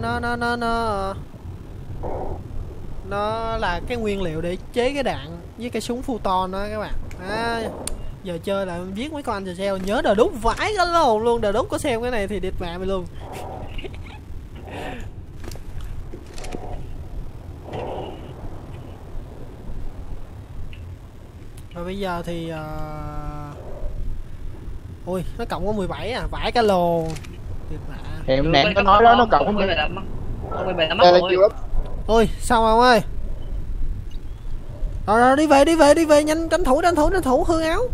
S1: Nó là cái nguyên liệu để chế cái đạn với cái súng photon đó các bạn. Giờ chơi là viết mấy con anh shell nhớ đờ đúc vãi cái lồn luôn, đờ đúc có xem cái này thì địt mẹ mày luôn. Và bây giờ thì ui nó cộng có 17 à, vãi cái lồn.
S3: Thì em nè có nói đó, nó cộng
S2: không
S3: không.
S2: phải là mắc. Không phải là mắc
S3: Đây là
S2: rồi.
S3: chiêu lắm.
S1: Ôi xong ông ơi. Rồi đi về nhanh, tranh thủ hư áo.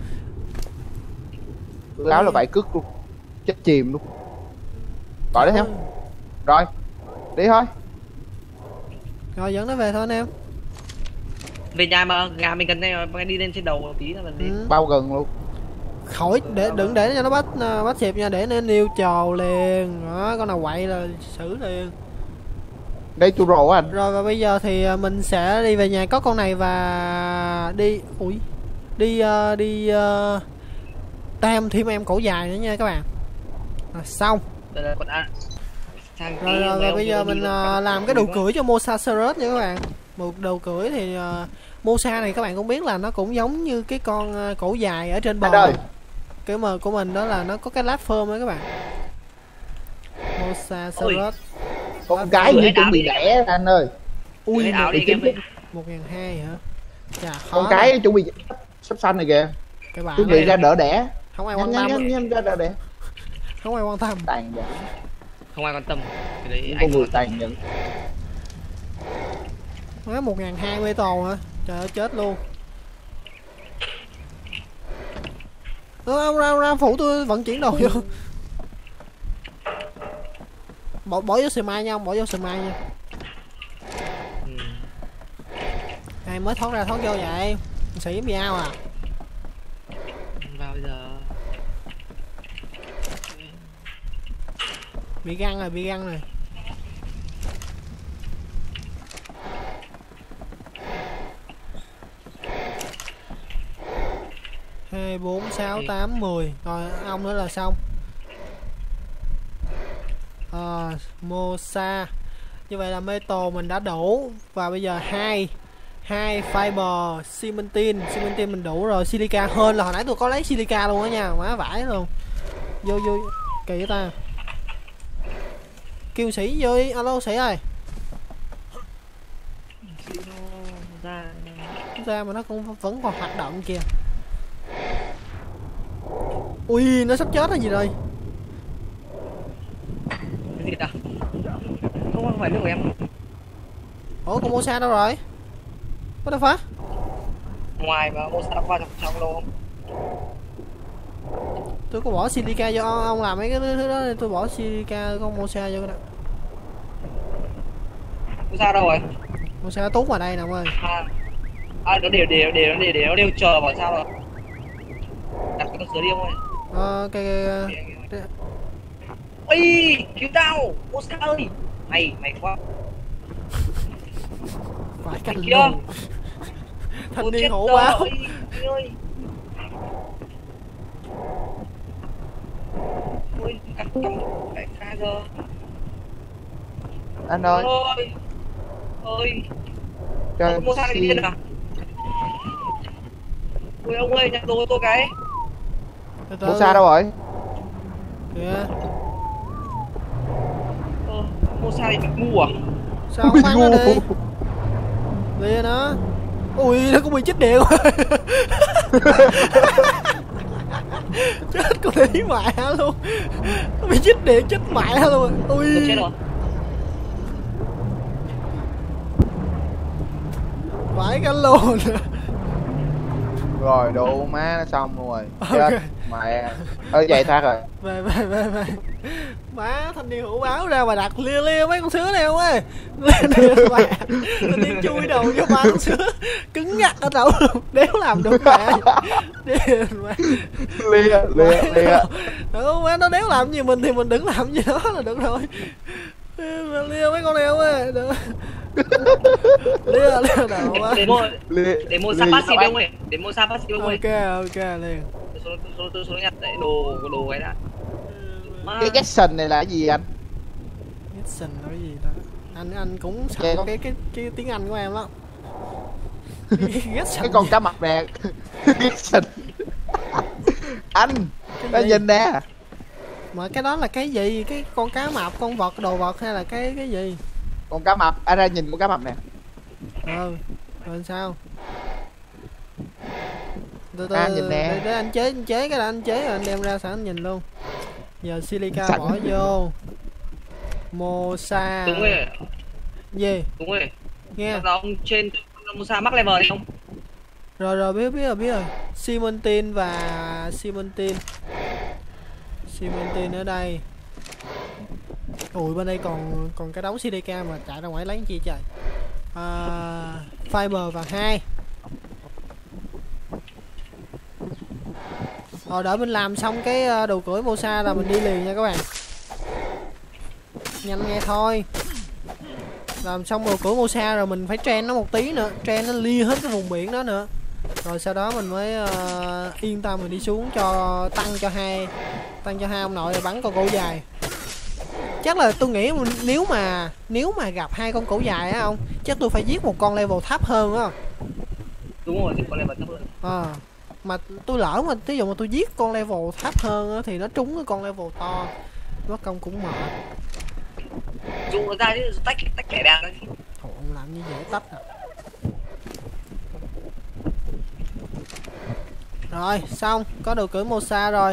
S3: Láo là vậy cướp luôn. Chết chìm luôn. Gọi đấy không? Rồi. Đi thôi.
S1: Rồi dẫn nó về thôi anh em.
S2: Về nhà mà gà mình cần phải đi lên trên đầu một tí là gì.
S3: Bao gần luôn.
S1: Khỏi để đừng để cho nó bắt xịp nha, để nó nêu trò liền. Đó, con nào quậy là xử liền.
S3: Đây tu rồ anh.
S1: Rồi và bây giờ thì mình sẽ đi về nhà có con này và đi đi tam thêm em cổ dài nữa nha các bạn. Rồi xong.
S2: Đây là con ăn.
S1: Rồi và bây giờ mình làm cái đồ cưỡi cho Mosasaurus nha các bạn. Một đồ cưỡi thì Mosa này các bạn cũng biết là nó cũng giống như cái con cổ dài ở trên bờ. Cái mờ của mình đó là nó có cái lát phơm đó các bạn. Mosasaurus.
S3: Con cái như chuẩn bị đẻ anh ơi.
S2: Ui áo đi em.
S1: 1.200 hả? Chà, khó.
S3: Con cái chuẩn bị sắp xanh này kìa.
S1: Cái bà
S3: chuẩn bị ra đỡ đẻ.
S1: Không ai quan tâm.
S3: Nhanh ra đỡ đẻ.
S1: Không ai quan tâm.
S3: Tàn nhẫn.
S2: Không ai quan tâm. Cái đấy
S3: con người tàn nhẫn.
S1: Nó 1.200 mê tồ hả? Trời ơi chết luôn. Ông ra phụ tôi vận chuyển đồ vô. Bỏ vô sườn mai nha ông, bỏ vô sườn mai nha. Ai mới thoát ra thoát vô vậy? Sĩ giống dao à?
S2: Vào bây giờ.
S1: Bị găng rồi. 2, 4, 6, 8, 10. Rồi ông nữa là xong. Mosa. Như vậy là metal mình đã đủ. Và bây giờ hai fiber cementine mình đủ rồi. Silica hơn là hồi nãy tôi có lấy silica luôn á nha, má vãi luôn. Vô kỳ ta. Kêu sĩ vô đi, alo sĩ ơi. Ra mà nó cũng vẫn còn hoạt động kìa. Ui nó sắp chết hay gì rồi.
S2: Cái gì ta? Không phải nước của em.
S1: Ủa con Mosa đâu rồi? What the fuck?
S2: Ngoài mà Mosa đã qua trong luôn.
S1: Tôi có bỏ silica cho ông làm mấy cái thứ đó, tôi bỏ silica con Mosa vô cái đó.
S2: Mosa đâu rồi?
S1: Mosa tút vào đây nè ông ơi.
S2: Nó đều chờ bảo sao rồi. Đặt cái con sứa đi ông ơi.
S1: Ok.
S2: Ui, cứu tao, Mosa ơi. Mày quá.
S1: Phải canh
S2: kia.
S1: luôn. Thanh niên hổ báo.
S2: Ơi. Ôi, cắm cái xa giờ.
S3: Anh ơi.
S2: Ôi.
S3: Cho
S2: Mosa này điên à? Ôi ông ơi, nhặt đồ tôi cái.
S3: Mosa đâu rồi?
S1: Kìa.
S2: Mosa này bị ngu à?
S1: Sao không bắn nó đi? Lìa nó. Ui nó cũng bị chích điện rồi. Chết con tí mẹ luôn. Nó bị chích điện chết mẹ luôn. Ui.
S2: Chết rồi.
S1: Phải cánh luôn.
S3: Rồi đồ má nó xong rồi.
S1: Ok.
S3: Mẹ ơi vậy Thác rồi.
S1: Về má thanh niên hữu báo ra mà đặt lia lia mấy con sứa này không ơi. Lên mà thanh niên chui đầu vô ba con sứa cứng ngắc ở đầu luôn, đéo làm được mẹ. Điên mà.
S3: Lia
S1: Ừ, má nó đéo làm gì mình thì mình đừng làm gì đó là được rồi. Lia mấy con này không ơi. Lia đầu quá.
S2: Để mua sao passive không ơi, để mua sao passive không ơi.
S1: Ok liền.
S2: Số nhặt để đồ ấy đã.
S3: Cái Jackson này là cái gì anh?
S1: Jackson là cái gì đó? Anh cũng sợ cái tiếng Anh của em lắm.
S3: Cái con cá mập nè. Jackson. Anh nó nhìn nè.
S1: Mà cái đó là cái gì? Cái con cá mập, con vật, đồ vật hay là cái gì?
S3: Con cá mập, anh ra nhìn con cá mập nè.
S1: Rồi sao? Từ
S3: nhìn nè.
S1: để anh chế cái là anh chế rồi anh đem ra sẵn anh nhìn luôn. Giờ silica bỏ vô. Mosa.
S2: Đúng rồi.
S1: Gì?
S2: Đúng rồi.
S1: Nghe.
S2: Là ông trên Mosa mắc level đi không?
S1: Rồi biết rồi. Cementine và Cementine ở đây. Ui bên đây còn cái đống silica mà chạy ra ngoài lấy chi trời. Fiber và 2. Rồi đợi mình làm xong cái đồ cưỡi Mosa là mình đi liền nha các bạn. Nhanh nghe thôi. Làm xong đồ cưỡi Mosa rồi mình phải train nó một tí nữa, train nó lia hết cái vùng biển đó nữa. Rồi sau đó mình mới yên tâm mình đi xuống cho tăng cho hai ông nội bắn con cổ dài. Chắc là tôi nghĩ nếu mà gặp hai con cổ dài á không, chắc tôi phải giết một con level thấp hơn á.
S2: Đúng rồi, con level thấp hơn.
S1: Mà tôi lỡ mà ví dụ mà tôi giết con level thấp hơn á, thì nó trúng cái con level to, mất công cũng mệt.
S2: Dùng nó ra chứ tách kẻ đàn ra.
S1: Thôi ông làm như dễ tách à. Rồi xong, có đồ cưỡi Mosa rồi.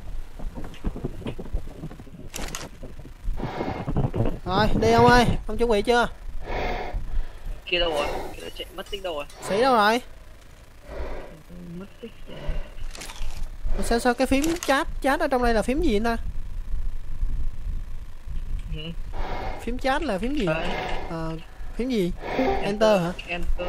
S1: Rồi đi ông ơi, ông chuẩn bị chưa?
S2: Kia đâu rồi? Kia chạy mất tích đâu rồi?
S1: Sĩ đâu rồi?
S2: Mất tích
S1: rồi. Sao cái phím chat ở trong đây là phím gì vậy ta? Phím chat là phím gì? Phím gì? Enter hả?
S2: Enter.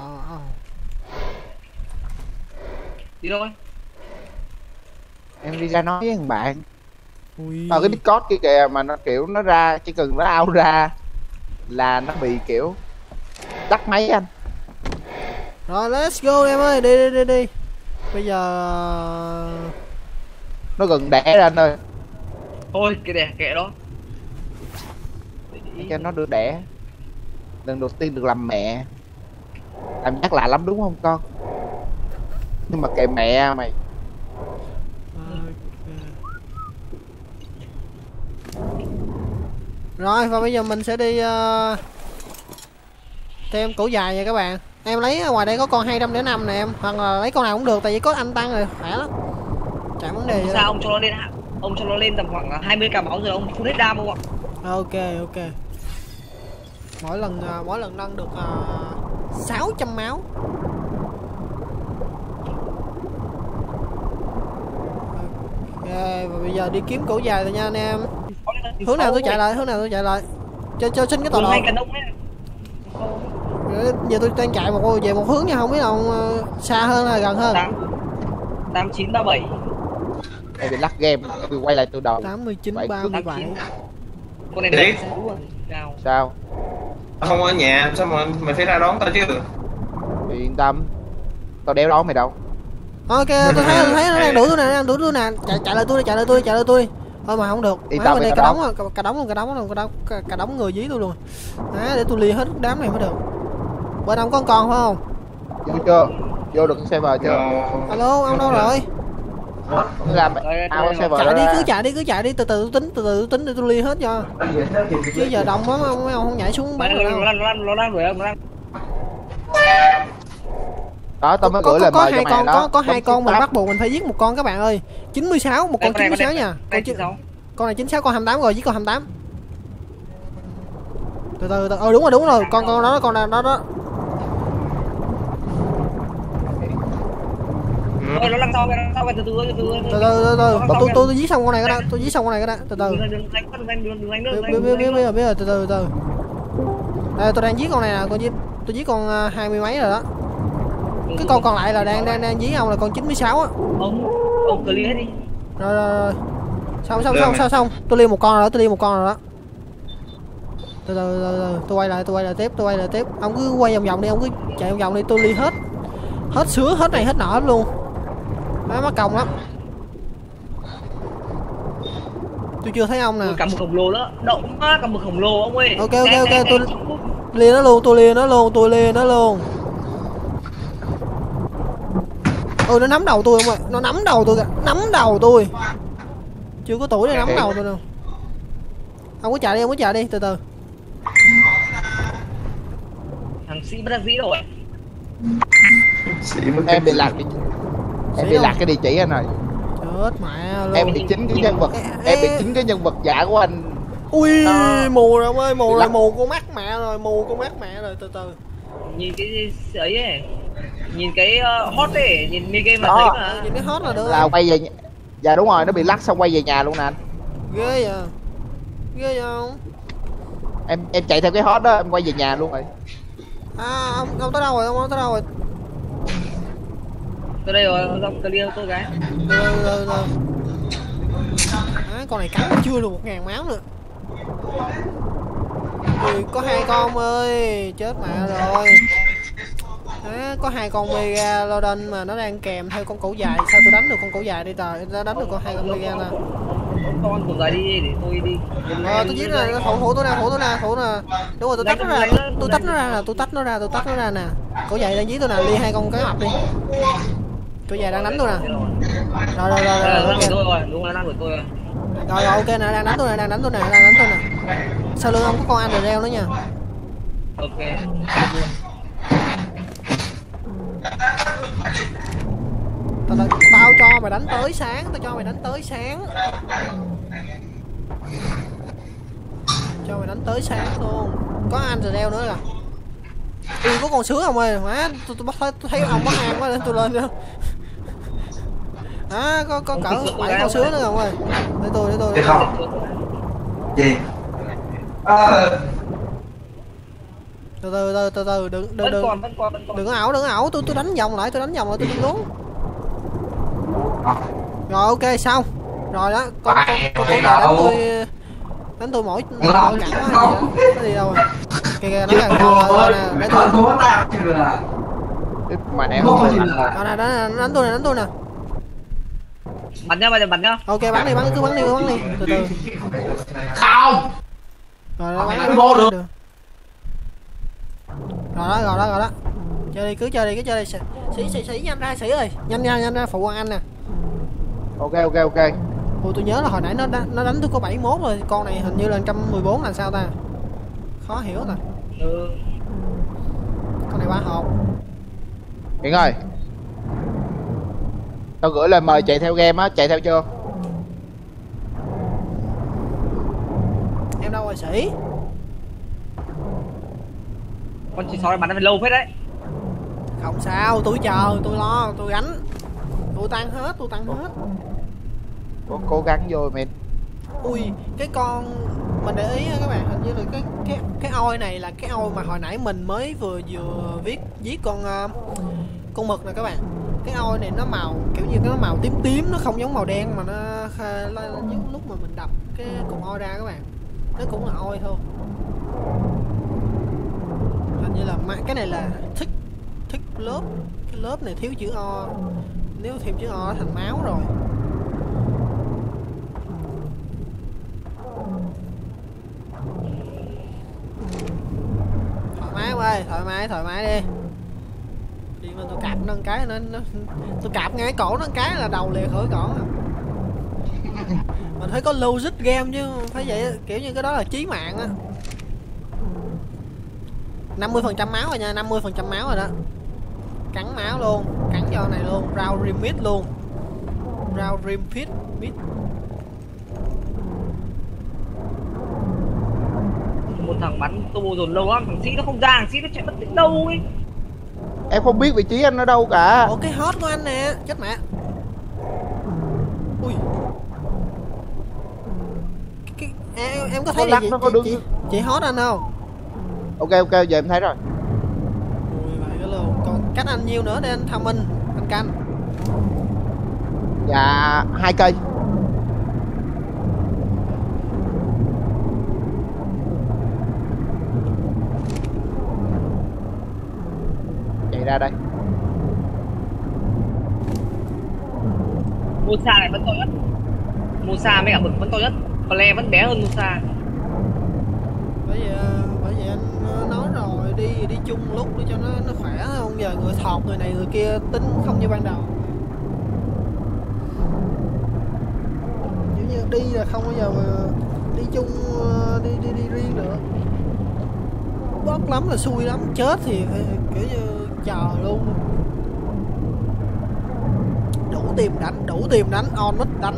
S2: Đi đâu ấy?
S3: Em đi ra nói với thằng bạn.
S1: Ui.
S3: Cái Discord kia kìa mà nó kiểu nó ra, chỉ cần nó out ra là nó bị kiểu tắt máy anh.
S1: Rồi let's go em ơi, đi. Bây giờ
S3: nó gần đẻ ra anh ơi.
S2: Thôi kệ đó.
S3: Cho nó được đẻ. Lần đầu tiên được làm mẹ. Cảm giác lạ lắm đúng không con? Nhưng mà kệ mẹ mày.
S1: Rồi và bây giờ mình sẽ đi thêm cổ dài nha các bạn. Em lấy ngoài đây có con 205 nè em, hoặc là lấy con nào cũng được tại vì có anh tăng rồi, khỏe lắm. Chẳng vấn đề gì.
S2: Sao ông cho nó lên tầm khoảng 20 cả máu rồi ông full hết đam không ạ?
S1: Ok. Mỗi lần nâng được 600 máu. Ok, và bây giờ đi kiếm cổ dài rồi nha anh em. Hướng nào tôi chạy lại. Cho xin cái tọa độ. Giờ tôi đang chạy về một hướng nha, không biết là ông xa hơn hay gần hơn.
S2: 8937.
S3: Em bị lắc game, tôi quay lại từ đầu.
S1: 8937.
S2: Con này đấy.
S3: Sao?
S4: Không ở nhà, sao mà mày phải ra đón tao chứ?
S3: Thì yên tâm, tao đéo đón mày đâu.
S1: Ok, tôi thấy nó đang đuổi tôi nè, chạy lại tôi. Thôi mà không được. Má bên đây cả đống người dí tôi luôn. Để tôi lia hết đám này mới được. Bên ông có con phải không?
S3: Vô chưa? Vô được server chưa?
S1: Alo, ông đâu rồi?
S3: Làm server.
S1: Cứ chạy đi, từ từ tính để tôi lia hết cho. Chứ giờ đông quá mấy ông không nhảy xuống bắn được đâu.
S2: Nó đang đuổi ông.
S3: Đó tao mới gửi lời mời cho mày đó.
S1: Có hai con mình bắt buộc mình phải giết một con các bạn ơi. 96, một con 96 nha. Con này 96, con 28 rồi, giết con 28. Từ đúng rồi, con đó.
S2: Rồi nó lăn sau về từ từ.
S1: Tôi giết xong con này cái đã, tôi giết xong con này cái đã, từ từ.
S2: Đừng đánh nữa.
S1: Biết rồi, từ từ. Đây tôi đang giết con này nè, tôi giết con 20 mấy rồi đó. Cái con còn lại là đang giết ông là con 96 á.
S2: Ông clear hết đi.
S1: Rồi. Xong. Tôi liêu một con rồi đó. Từ từ, tôi quay lại tiếp. Ông cứ quay vòng đi, ông cứ chạy vòng đi, tôi ly hết sứa, hết này hết nọ hết luôn. Má mắc công lắm. Tôi chưa thấy ông nè.
S2: Cầm một khổng lồ đó, động quá, cầm một khổng lồ ông ơi.
S1: Ok, tôi lia nó luôn. Ôi nó nắm đầu tôi không ạ? Nó nắm đầu tôi. Chưa có tuổi để nắm đầu tôi đâu. Ông cứ chạy đi, từ từ.
S2: Thằng sĩ bất đắc dĩ rồi.
S3: Em bị lạc cái địa chỉ anh ơi.
S1: Chết mẹ luôn.
S3: Em bị chính cái nhân vật giả của anh.
S1: Ui, mù rồi ông ơi, mù con mắt mẹ rồi, từ từ.
S2: Nhìn cái ấy, nhìn cái hot ấy, nhìn mini game mà thấy mà.
S1: Nhìn cái hot là được.
S3: Là quay về. Dạ đúng rồi, nó bị lắc xong quay về nhà luôn nè anh.
S1: Ghê vậy không?
S3: Em chạy theo cái hot đó, em quay về nhà luôn rồi.
S1: À, ông tới đâu rồi,
S2: Tới đây rồi, ông clear tôi cái.
S1: Rồi. À, con này cắn chưa được 1000 máu nữa. Ui, có 2 con ơi, chết mẹ rồi. À, có 2 con mega loden mà nó đang kèm theo con cẩu dài, sao tôi đánh được con cẩu dài đi trời, nó đánh được con 2 con mega nè.
S2: Con cẩu dài đi để tôi đi.
S1: Tôi giết rồi, thủ tôi nè. Đúng rồi, tôi tách nó ra nè. Cẩu dài đang giết tôi nè, lia 2 con cái mập đi. Cẩu dài đang đánh tôi nè. Rồi.
S2: Đúng là năng của tôi rồi.
S1: Rồi ok nè, đang đánh tôi nè. Sau lưng ông có con Andrel nữa nha.
S2: Ok.
S1: Tao cho mày đánh tới sáng, Cho mày đánh tới sáng luôn. Có Andrel nữa kìa. Ui có con sứa không ơi, má tôi thấy ông bắt ăn quá nên tôi lên nữa. À có cỡ 7 con sứa nữa không ơi. Để tôi.
S4: Được không? Gì?
S1: Từ đừng có ảo, tôi đánh vòng lại, tôi đi luôn. Rồi ok xong. Rồi đó, con đánh tôi mỗi cẳng quá. Nó đi đâu rồi? Kìa nó là để tôi.
S3: Mà em không
S1: nè, đánh tôi nè.
S2: Bắn nhá.
S1: Ok bắn đi, cứ bắn đi, từ từ.
S4: Không.
S1: Rồi đó, bắn
S4: vô được.
S1: Rồi đó. Cứ chơi đi. Sĩ nhanh ra, sĩ ơi. Nhanh ra phụ anh nè.
S3: Ok.
S1: Ôi tôi nhớ là hồi nãy nó đánh tôi có 71 rồi, con này hình như là 114 là sao ta? Khó hiểu ta. Con này 3 hộp.
S3: Hiển ơi. Tao gửi lời mời chạy theo game á, chạy theo chưa?
S1: Em đâu rồi sĩ?
S2: Con chỉ 6 này bắn nó phải lâu phết đấy.
S1: Không sao, tôi chờ, tôi lo, tôi gánh. Tôi tăng hết.
S3: Cố gắng vô mày.
S1: Ui, cái con mình để ý các bạn, hình như là cái oi này là cái oi mà hồi nãy mình mới vừa viết con mực nè các bạn. Cái oi này nó màu kiểu như nó màu tím, nó không giống màu đen mà nó giống lúc mà mình đập cái cục oi ra các bạn. Nó cũng là oi thôi. Hình như là cái này là thích lớp. Cái lớp này thiếu chữ O. Nếu thêm chữ O thành máu rồi. Thoải mái đi. Đi mà tôi cạp nó một cái tôi cạp ngay cổ nó một cái là đầu lìa khỏi cổ. Mình phải có logic game chứ phải vậy, kiểu như cái đó là chí mạng á. 50% máu rồi nha, 50% máu rồi đó. Cắn máu luôn, cắn cho này luôn, round rim mid luôn. Round rim mid.
S2: Một thằng bắn tôi dồn lâu lắm, thằng sĩ nó không ra, thằng sĩ nó chạy mất tích đâu ấy.
S3: Em không biết vị trí anh ở đâu cả.
S1: Ủa cái hot của anh nè, chết mẹ. Ui. Em có thấy
S3: lắc,
S1: gì
S3: nó có đứng.
S1: chị hot anh không?
S3: Ok giờ em thấy rồi.
S1: Ui vậy cái luôn. Còn cách anh nhiêu nữa để anh thông minh, anh canh.
S3: Dạ 2 cây. Chạy ra đây.
S2: Musa này vẫn to nhất. Musa mấy cả mực vẫn to nhất. Ple vẫn bé hơn Musa.
S1: Bởi vì anh nói rồi đi chung lúc để cho nó khỏe không, giờ người thọt người này người kia tính không như ban đầu. Kiểu như đi là không bao giờ mà đi chung đi riêng được. Bóp lắm là xui lắm, chết thì kiểu như chờ luôn. Đủ tìm đánh, on mic đánh.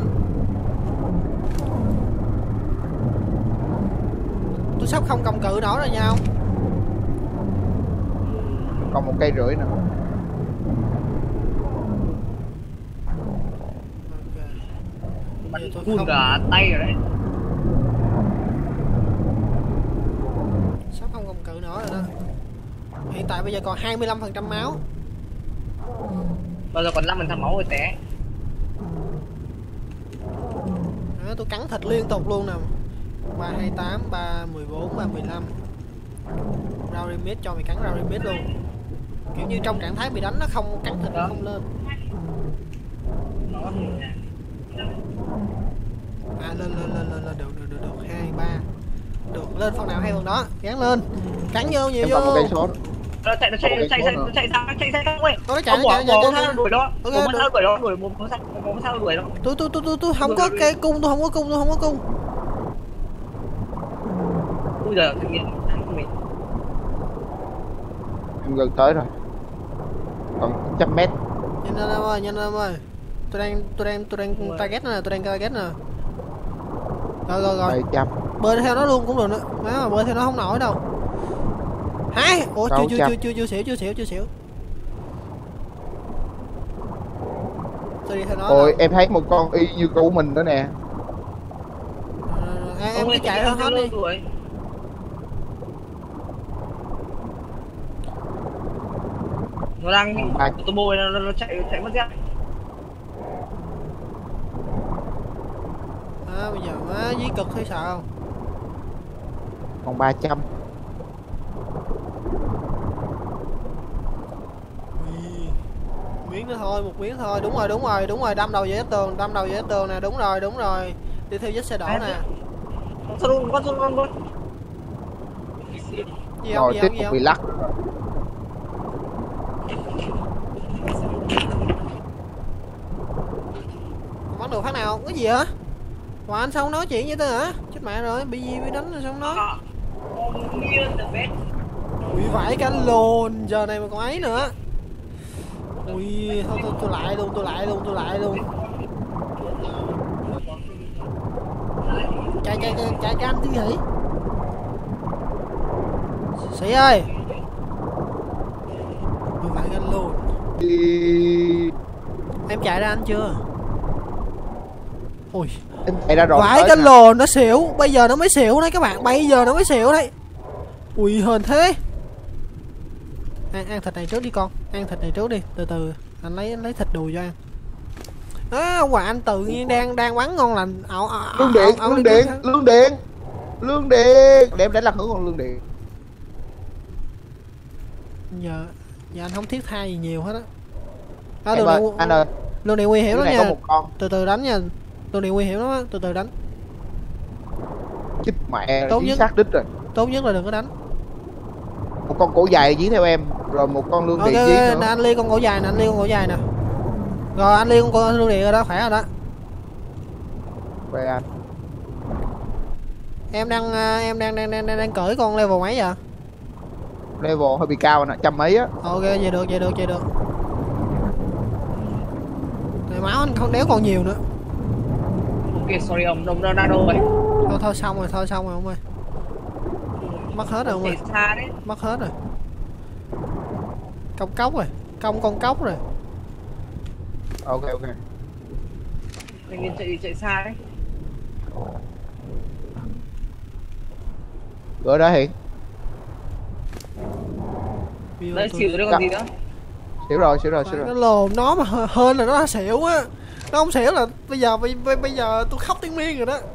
S1: Tôi sắp không cầm cự nổi rồi nha không?
S3: Còn 1,5 cây nữa.
S2: Bắn phun cả tay rồi đấy.
S1: Sắp không cầm cự nổi rồi đó. Hiện tại bây giờ còn 25% máu.
S2: Bao giờ còn 5% máu rồi té.
S1: Đó, tôi cắn thịt liên tục luôn nè. 328, 314, 315. Rau remix cho mày cắn rau remix luôn. Kiểu như trong trạng thái bị đánh nó không cắn thịt nó không lên. Lên được 2, 3. Được lên phần nào hay phần đó, gắn lên. Cắn vô nhiều vô.
S3: Em còn 1 cây số.
S2: Nó chạy ra ơi.
S1: Nó chạy
S2: đuổi đó.
S1: Ok,
S2: Đuổi một sao đuổi đó.
S1: Tôi không có cây cung, tôi không có cung.
S2: Bây giờ thực hiện mình.
S3: Em gần tới rồi. Còn 100 mét.
S1: Nhanh lên em ơi. Tôi đang target nè, Rồi.
S3: 700.
S1: Bơi theo nó luôn cũng được nữa. Má mà bơi theo nó không nổi đâu. Hả? Ủa chưa xỉu. Tôi đi theo nó.
S3: Ôi em thấy một con y như của mình đó nè.
S1: Em cứ chạy hết đi.
S2: Nó đang turbo nó chạy mất dép.
S1: Bây giờ má dí cực thấy sợ không?
S3: Còn 300.
S1: Miếng nữa thôi, một miếng thôi. Đúng rồi, đâm đầu về tường nè, đúng rồi. Đi theo vết xe đỏ nè.
S2: Con
S3: Rồi tiếp tục bị lắc.
S1: Bắn được phát nào? Cái gì hả? Wow, anh sao không nói chuyện với tôi hả? Chết mẹ rồi, bị gì bị đánh rồi sao không nói? Ui vãi cả lồn, giờ này mà còn ấy nữa. Ui thôi tôi lại luôn. Chạy anh tí hỉ. Sĩ ơi. Ui vãi cả lồn. Em chạy ra anh chưa? Ui
S3: Em chạy ra rồi.
S1: vãi cái lồn nó xỉu. Bây giờ nó mới xỉu đấy các bạn. Ui hên thế. Ăn thịt này trước đi con. Ăn thịt này trước đi. Từ từ anh lấy thịt đùi cho ăn. Ông Hoàng Anh tự nhiên đang bắn ngon lành.
S3: Lương điện. Để em đánh lạc hướng con lương điện.
S1: Giờ anh không thiết tha gì nhiều hết á.
S3: Anh ơi.
S1: Lương điện nguy hiểm lắm nha. Từ từ đánh nha. Lương điện nguy hiểm lắm á. Từ từ đánh.
S3: Chết mẹ, chính xác đích rồi.
S1: Tốt nhất là đừng có đánh.
S3: Một con cổ dài dí theo em, rồi một con lương điện dí nữa.
S1: Anh Ly con cổ dài nè, Rồi anh Ly con lương điện rồi đó, khỏe rồi đó.
S3: Về anh.
S1: Em đang cởi con level mấy vậy?
S3: Level hơi bị cao nè, 100 mấy á.
S1: Ok, vậy được. Thì máu anh không đéo còn nhiều nữa.
S2: Ok, sorry ông, nó ra đâu vậy?
S1: Thôi xong rồi ông ơi. Mất hết rồi ông ơi.
S2: Xa đấy.
S1: Mất hết rồi. Công cốc rồi. Công con cốc rồi.
S3: Ok.
S2: thanh niên chạy xa đấy.
S3: Cửa đó Hiền.
S2: Đấy xỉu rồi còn gì nữa.
S3: Xỉu rồi.
S1: Nó lồn nó mà hên là nó xỉu á. Nó không xỉu là bây giờ tôi khóc tiếng miên rồi đó.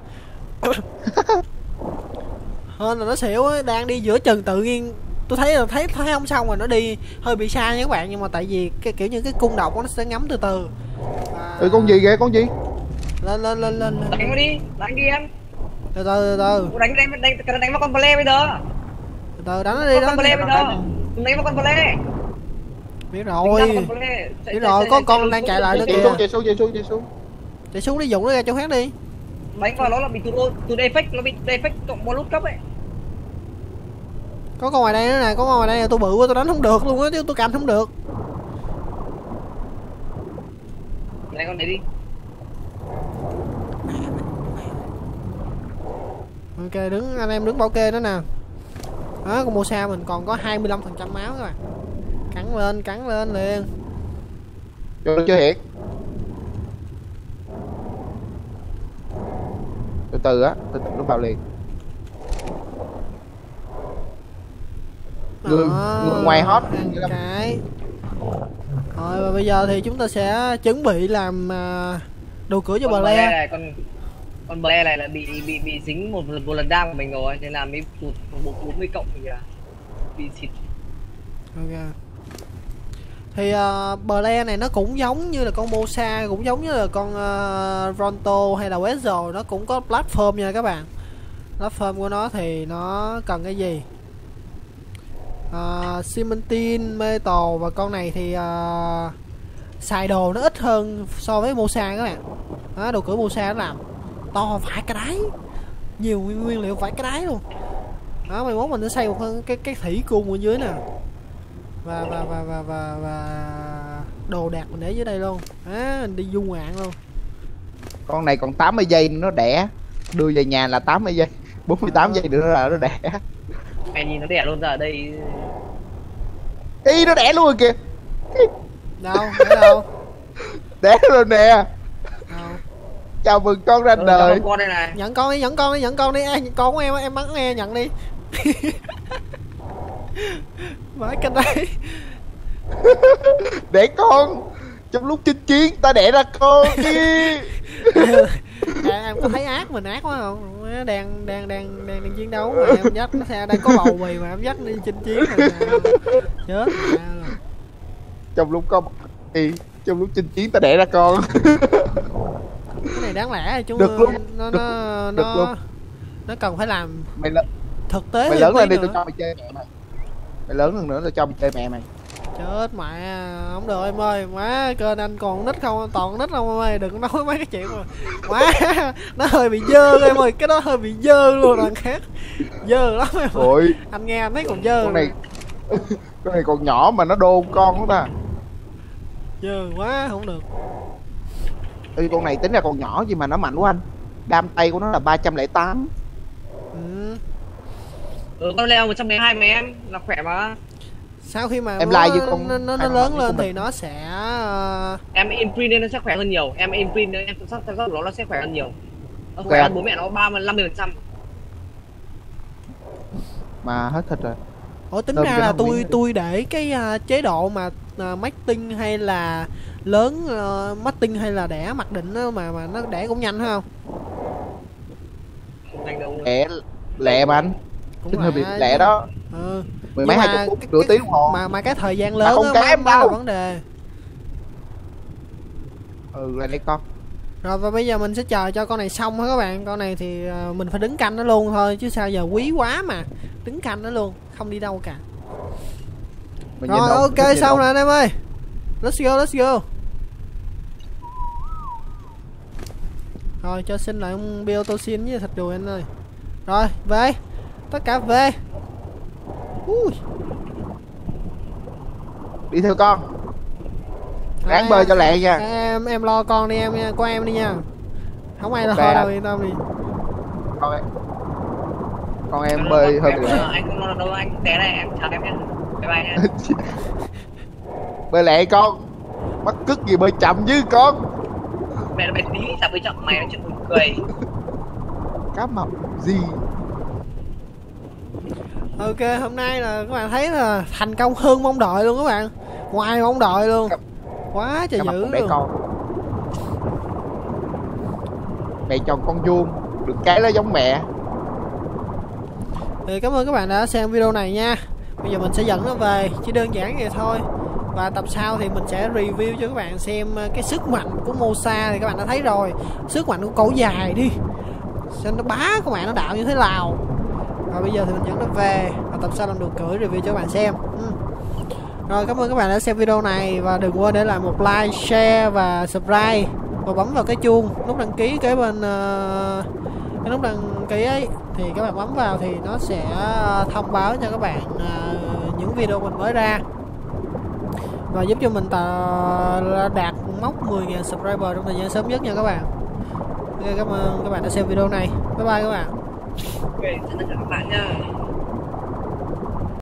S1: Hên là nó xỉu á, đang đi giữa chừng tự nhiên tôi thấy không xong rồi nó đi hơi bị xa nha các bạn, nhưng mà tại vì cái kiểu như cái cung độc nó sẽ ngấm từ từ.
S3: Con gì kìa, con gì?
S2: Lên. Đánh nó đi, đánh đi em.
S1: Từ.
S2: Đánh vào con play bây giờ.
S1: Từ đánh nó đi đó.
S2: Con play bây giờ. Đánh vào con play.
S1: Biết rồi. Biết rồi, có con đang chạy lại nữa kìa. Chạy xuống đi, dụng nó ra chỗ khác đi.
S2: Đánh vào nó là bị từ defect, nó bị defect cộng bonus cấp ấy.
S1: Có con ngoài đây nữa nè, có con ngoài đây là tôi bự quá tôi đánh không được luôn á, chứ tôi cầm không được.
S2: Đánh con này đi.
S1: Ok, anh em đứng bảo kê nó nè. Đó, con Mosa mình còn có 25% máu các bạn. Cắn lên liền.
S3: Chưa Hiển. Từ nó vào liền. Người ngoài hot
S1: cái. Rồi và bây giờ thì chúng ta sẽ chuẩn bị làm đồ cửa cho bờ le.
S2: Con bờ này là bị dính một lần đam của mình rồi nên là mới tụt 40 cộng kìa. Bị xịt.
S1: Ok. Thì bờ le này nó cũng giống như là con Mosa, cũng giống như là con Ronto hay là Weasel, nó cũng có platform nha các bạn. Platform của nó thì nó cần cái gì? Cementine, metal, và con này thì xài đồ nó ít hơn so với Mosa các bạn. Đó, đồ cửa Mosa nó làm to phải cái đáy, nhiều nguyên liệu phải cái đáy luôn. Đó, mai mốt mình sẽ xây một cái thủy cung ở dưới nè, và đồ đạc mình để dưới đây luôn. Mình đi du ngoạn luôn.
S3: Con này còn 80 giây nó đẻ, đưa về nhà là 80 giây, 48 giây nữa là nó đẻ.
S2: Mày nhìn nó đẻ luôn ra ở đây.
S3: Ý nó đẻ luôn rồi kìa.
S1: Đâu?
S3: Đẻ rồi nè. Chào mừng con ra đời.
S2: Con đây này.
S1: Nhận con đi. Con của em bắn nghe nhận đi. Vãi cái đây.
S3: Đẻ con. Trong lúc chinh chiến ta đẻ ra con đi.
S1: Em có thấy ác mình ác quá không? Đang chiến đấu mà em dắt nó xe đang có bầu bì mà em dắt đi chinh chiến rồi. Chết.
S3: Trong lúc chinh chiến ta đẻ ra con.
S1: Cái này đáng lẽ chúng nó cần phải làm thực tế.
S3: Mày lớn lên đi, tôi cho mày chơi mẹ mày. Mày lớn hơn nữa tôi cho mày chơi mẹ mày.
S1: Chết mẹ, không được em ơi, má kênh anh còn nít không, toàn nít không em ơi, đừng nói mấy cái chuyện mà. Má, nó hơi bị dơ em ơi, cái đó hơi bị dơ luôn đằng khác. Dơ lắm em ơi. Anh nghe anh thấy còn dơ.
S3: Con này còn nhỏ mà nó đôn con đó ta.
S1: Dơ quá, không được.
S3: Con này tính ra còn nhỏ gì mà nó mạnh quá anh. Đam tay của nó là 308.
S2: Con leo 112 mấy em, là khỏe mà.
S1: Sau khi mà
S3: em
S1: nó lớn lên thì nó sẽ
S2: em imprint nên nó sẽ khỏe hơn nhiều. Em imprint nên em chăm sóc nó sẽ khỏe hơn nhiều. Nó khỏe hơn bố mẹ nó 50%.
S3: Mà hết thịt rồi.
S1: Tính ra là tôi để cái chế độ mà mating hay là lớn mating hay là đẻ mặc định đó, mà nó đẻ cũng nhanh phải không?
S3: Đẻ lẹ mà anh. Cũng hơi bị lẹ đó. Mười mấy 20 phút, nửa tiếng đồng hồ.
S1: Mà cái thời gian lớn đó là vấn đề.
S3: Là đây con.
S1: Rồi và bây giờ mình sẽ chờ cho con này xong hết các bạn. Con này thì mình phải đứng canh nó luôn thôi, chứ sao giờ quý quá mà. Đứng canh nó luôn, không đi đâu cả. Rồi ok xong rồi anh em ơi. Let's go. Rồi cho xin lại ông Biotoxin với thịt đùi anh ơi. Rồi về. Tất cả về.
S3: Đi theo con. Ráng bơi cho lẹ nha.
S1: Em lo con đi em nha, qua em đi nha. Không ai lo đâu, yên tâm đi.
S3: Con em bơi hơi bị.
S2: Anh không lo đâu, anh té này em chào em nhé. Bye bye nha.
S3: Bơi lẹ con. Mắc cứt gì bơi chậm chứ con.
S2: Mẹ mày tí sao bây chậm mày nói chuyện buồn cười.
S3: Cá mập gì.
S1: Ok, hôm nay là các bạn thấy là thành công hơn mong đợi luôn các bạn. Ngoài mong đợi luôn. Quá trời
S3: Cá mập
S1: dữ
S3: còn đẻ
S1: luôn.
S3: con. Mẹ tròn con vuông, được cái nó giống mẹ.
S1: Thì cảm ơn các bạn đã xem video này nha. Bây giờ mình sẽ dẫn nó về, chỉ đơn giản vậy thôi. Và tập sau thì mình sẽ review cho các bạn xem cái sức mạnh của Mosa. Thì các bạn đã thấy rồi, sức mạnh của cổ dài đi, xem nó bá các bạn, nó đạo như thế nào. Và bây giờ thì mình dẫn nó về, và tập sau làm được cưỡi review cho các bạn xem. Rồi, cảm ơn các bạn đã xem video này. Và đừng quên để lại một like, share và subscribe. Và bấm vào cái chuông, nút đăng ký kế bên cái nút đăng ký ấy. Thì các bạn bấm vào thì nó sẽ thông báo cho các bạn những video mình mới ra. Và giúp cho mình đạt mốc 10.000 subscriber trong thời gian sớm nhất nha các bạn. Ok, cảm ơn các bạn đã xem video này. Bye bye các bạn.
S2: Ok, xin tất cả các bạn nha.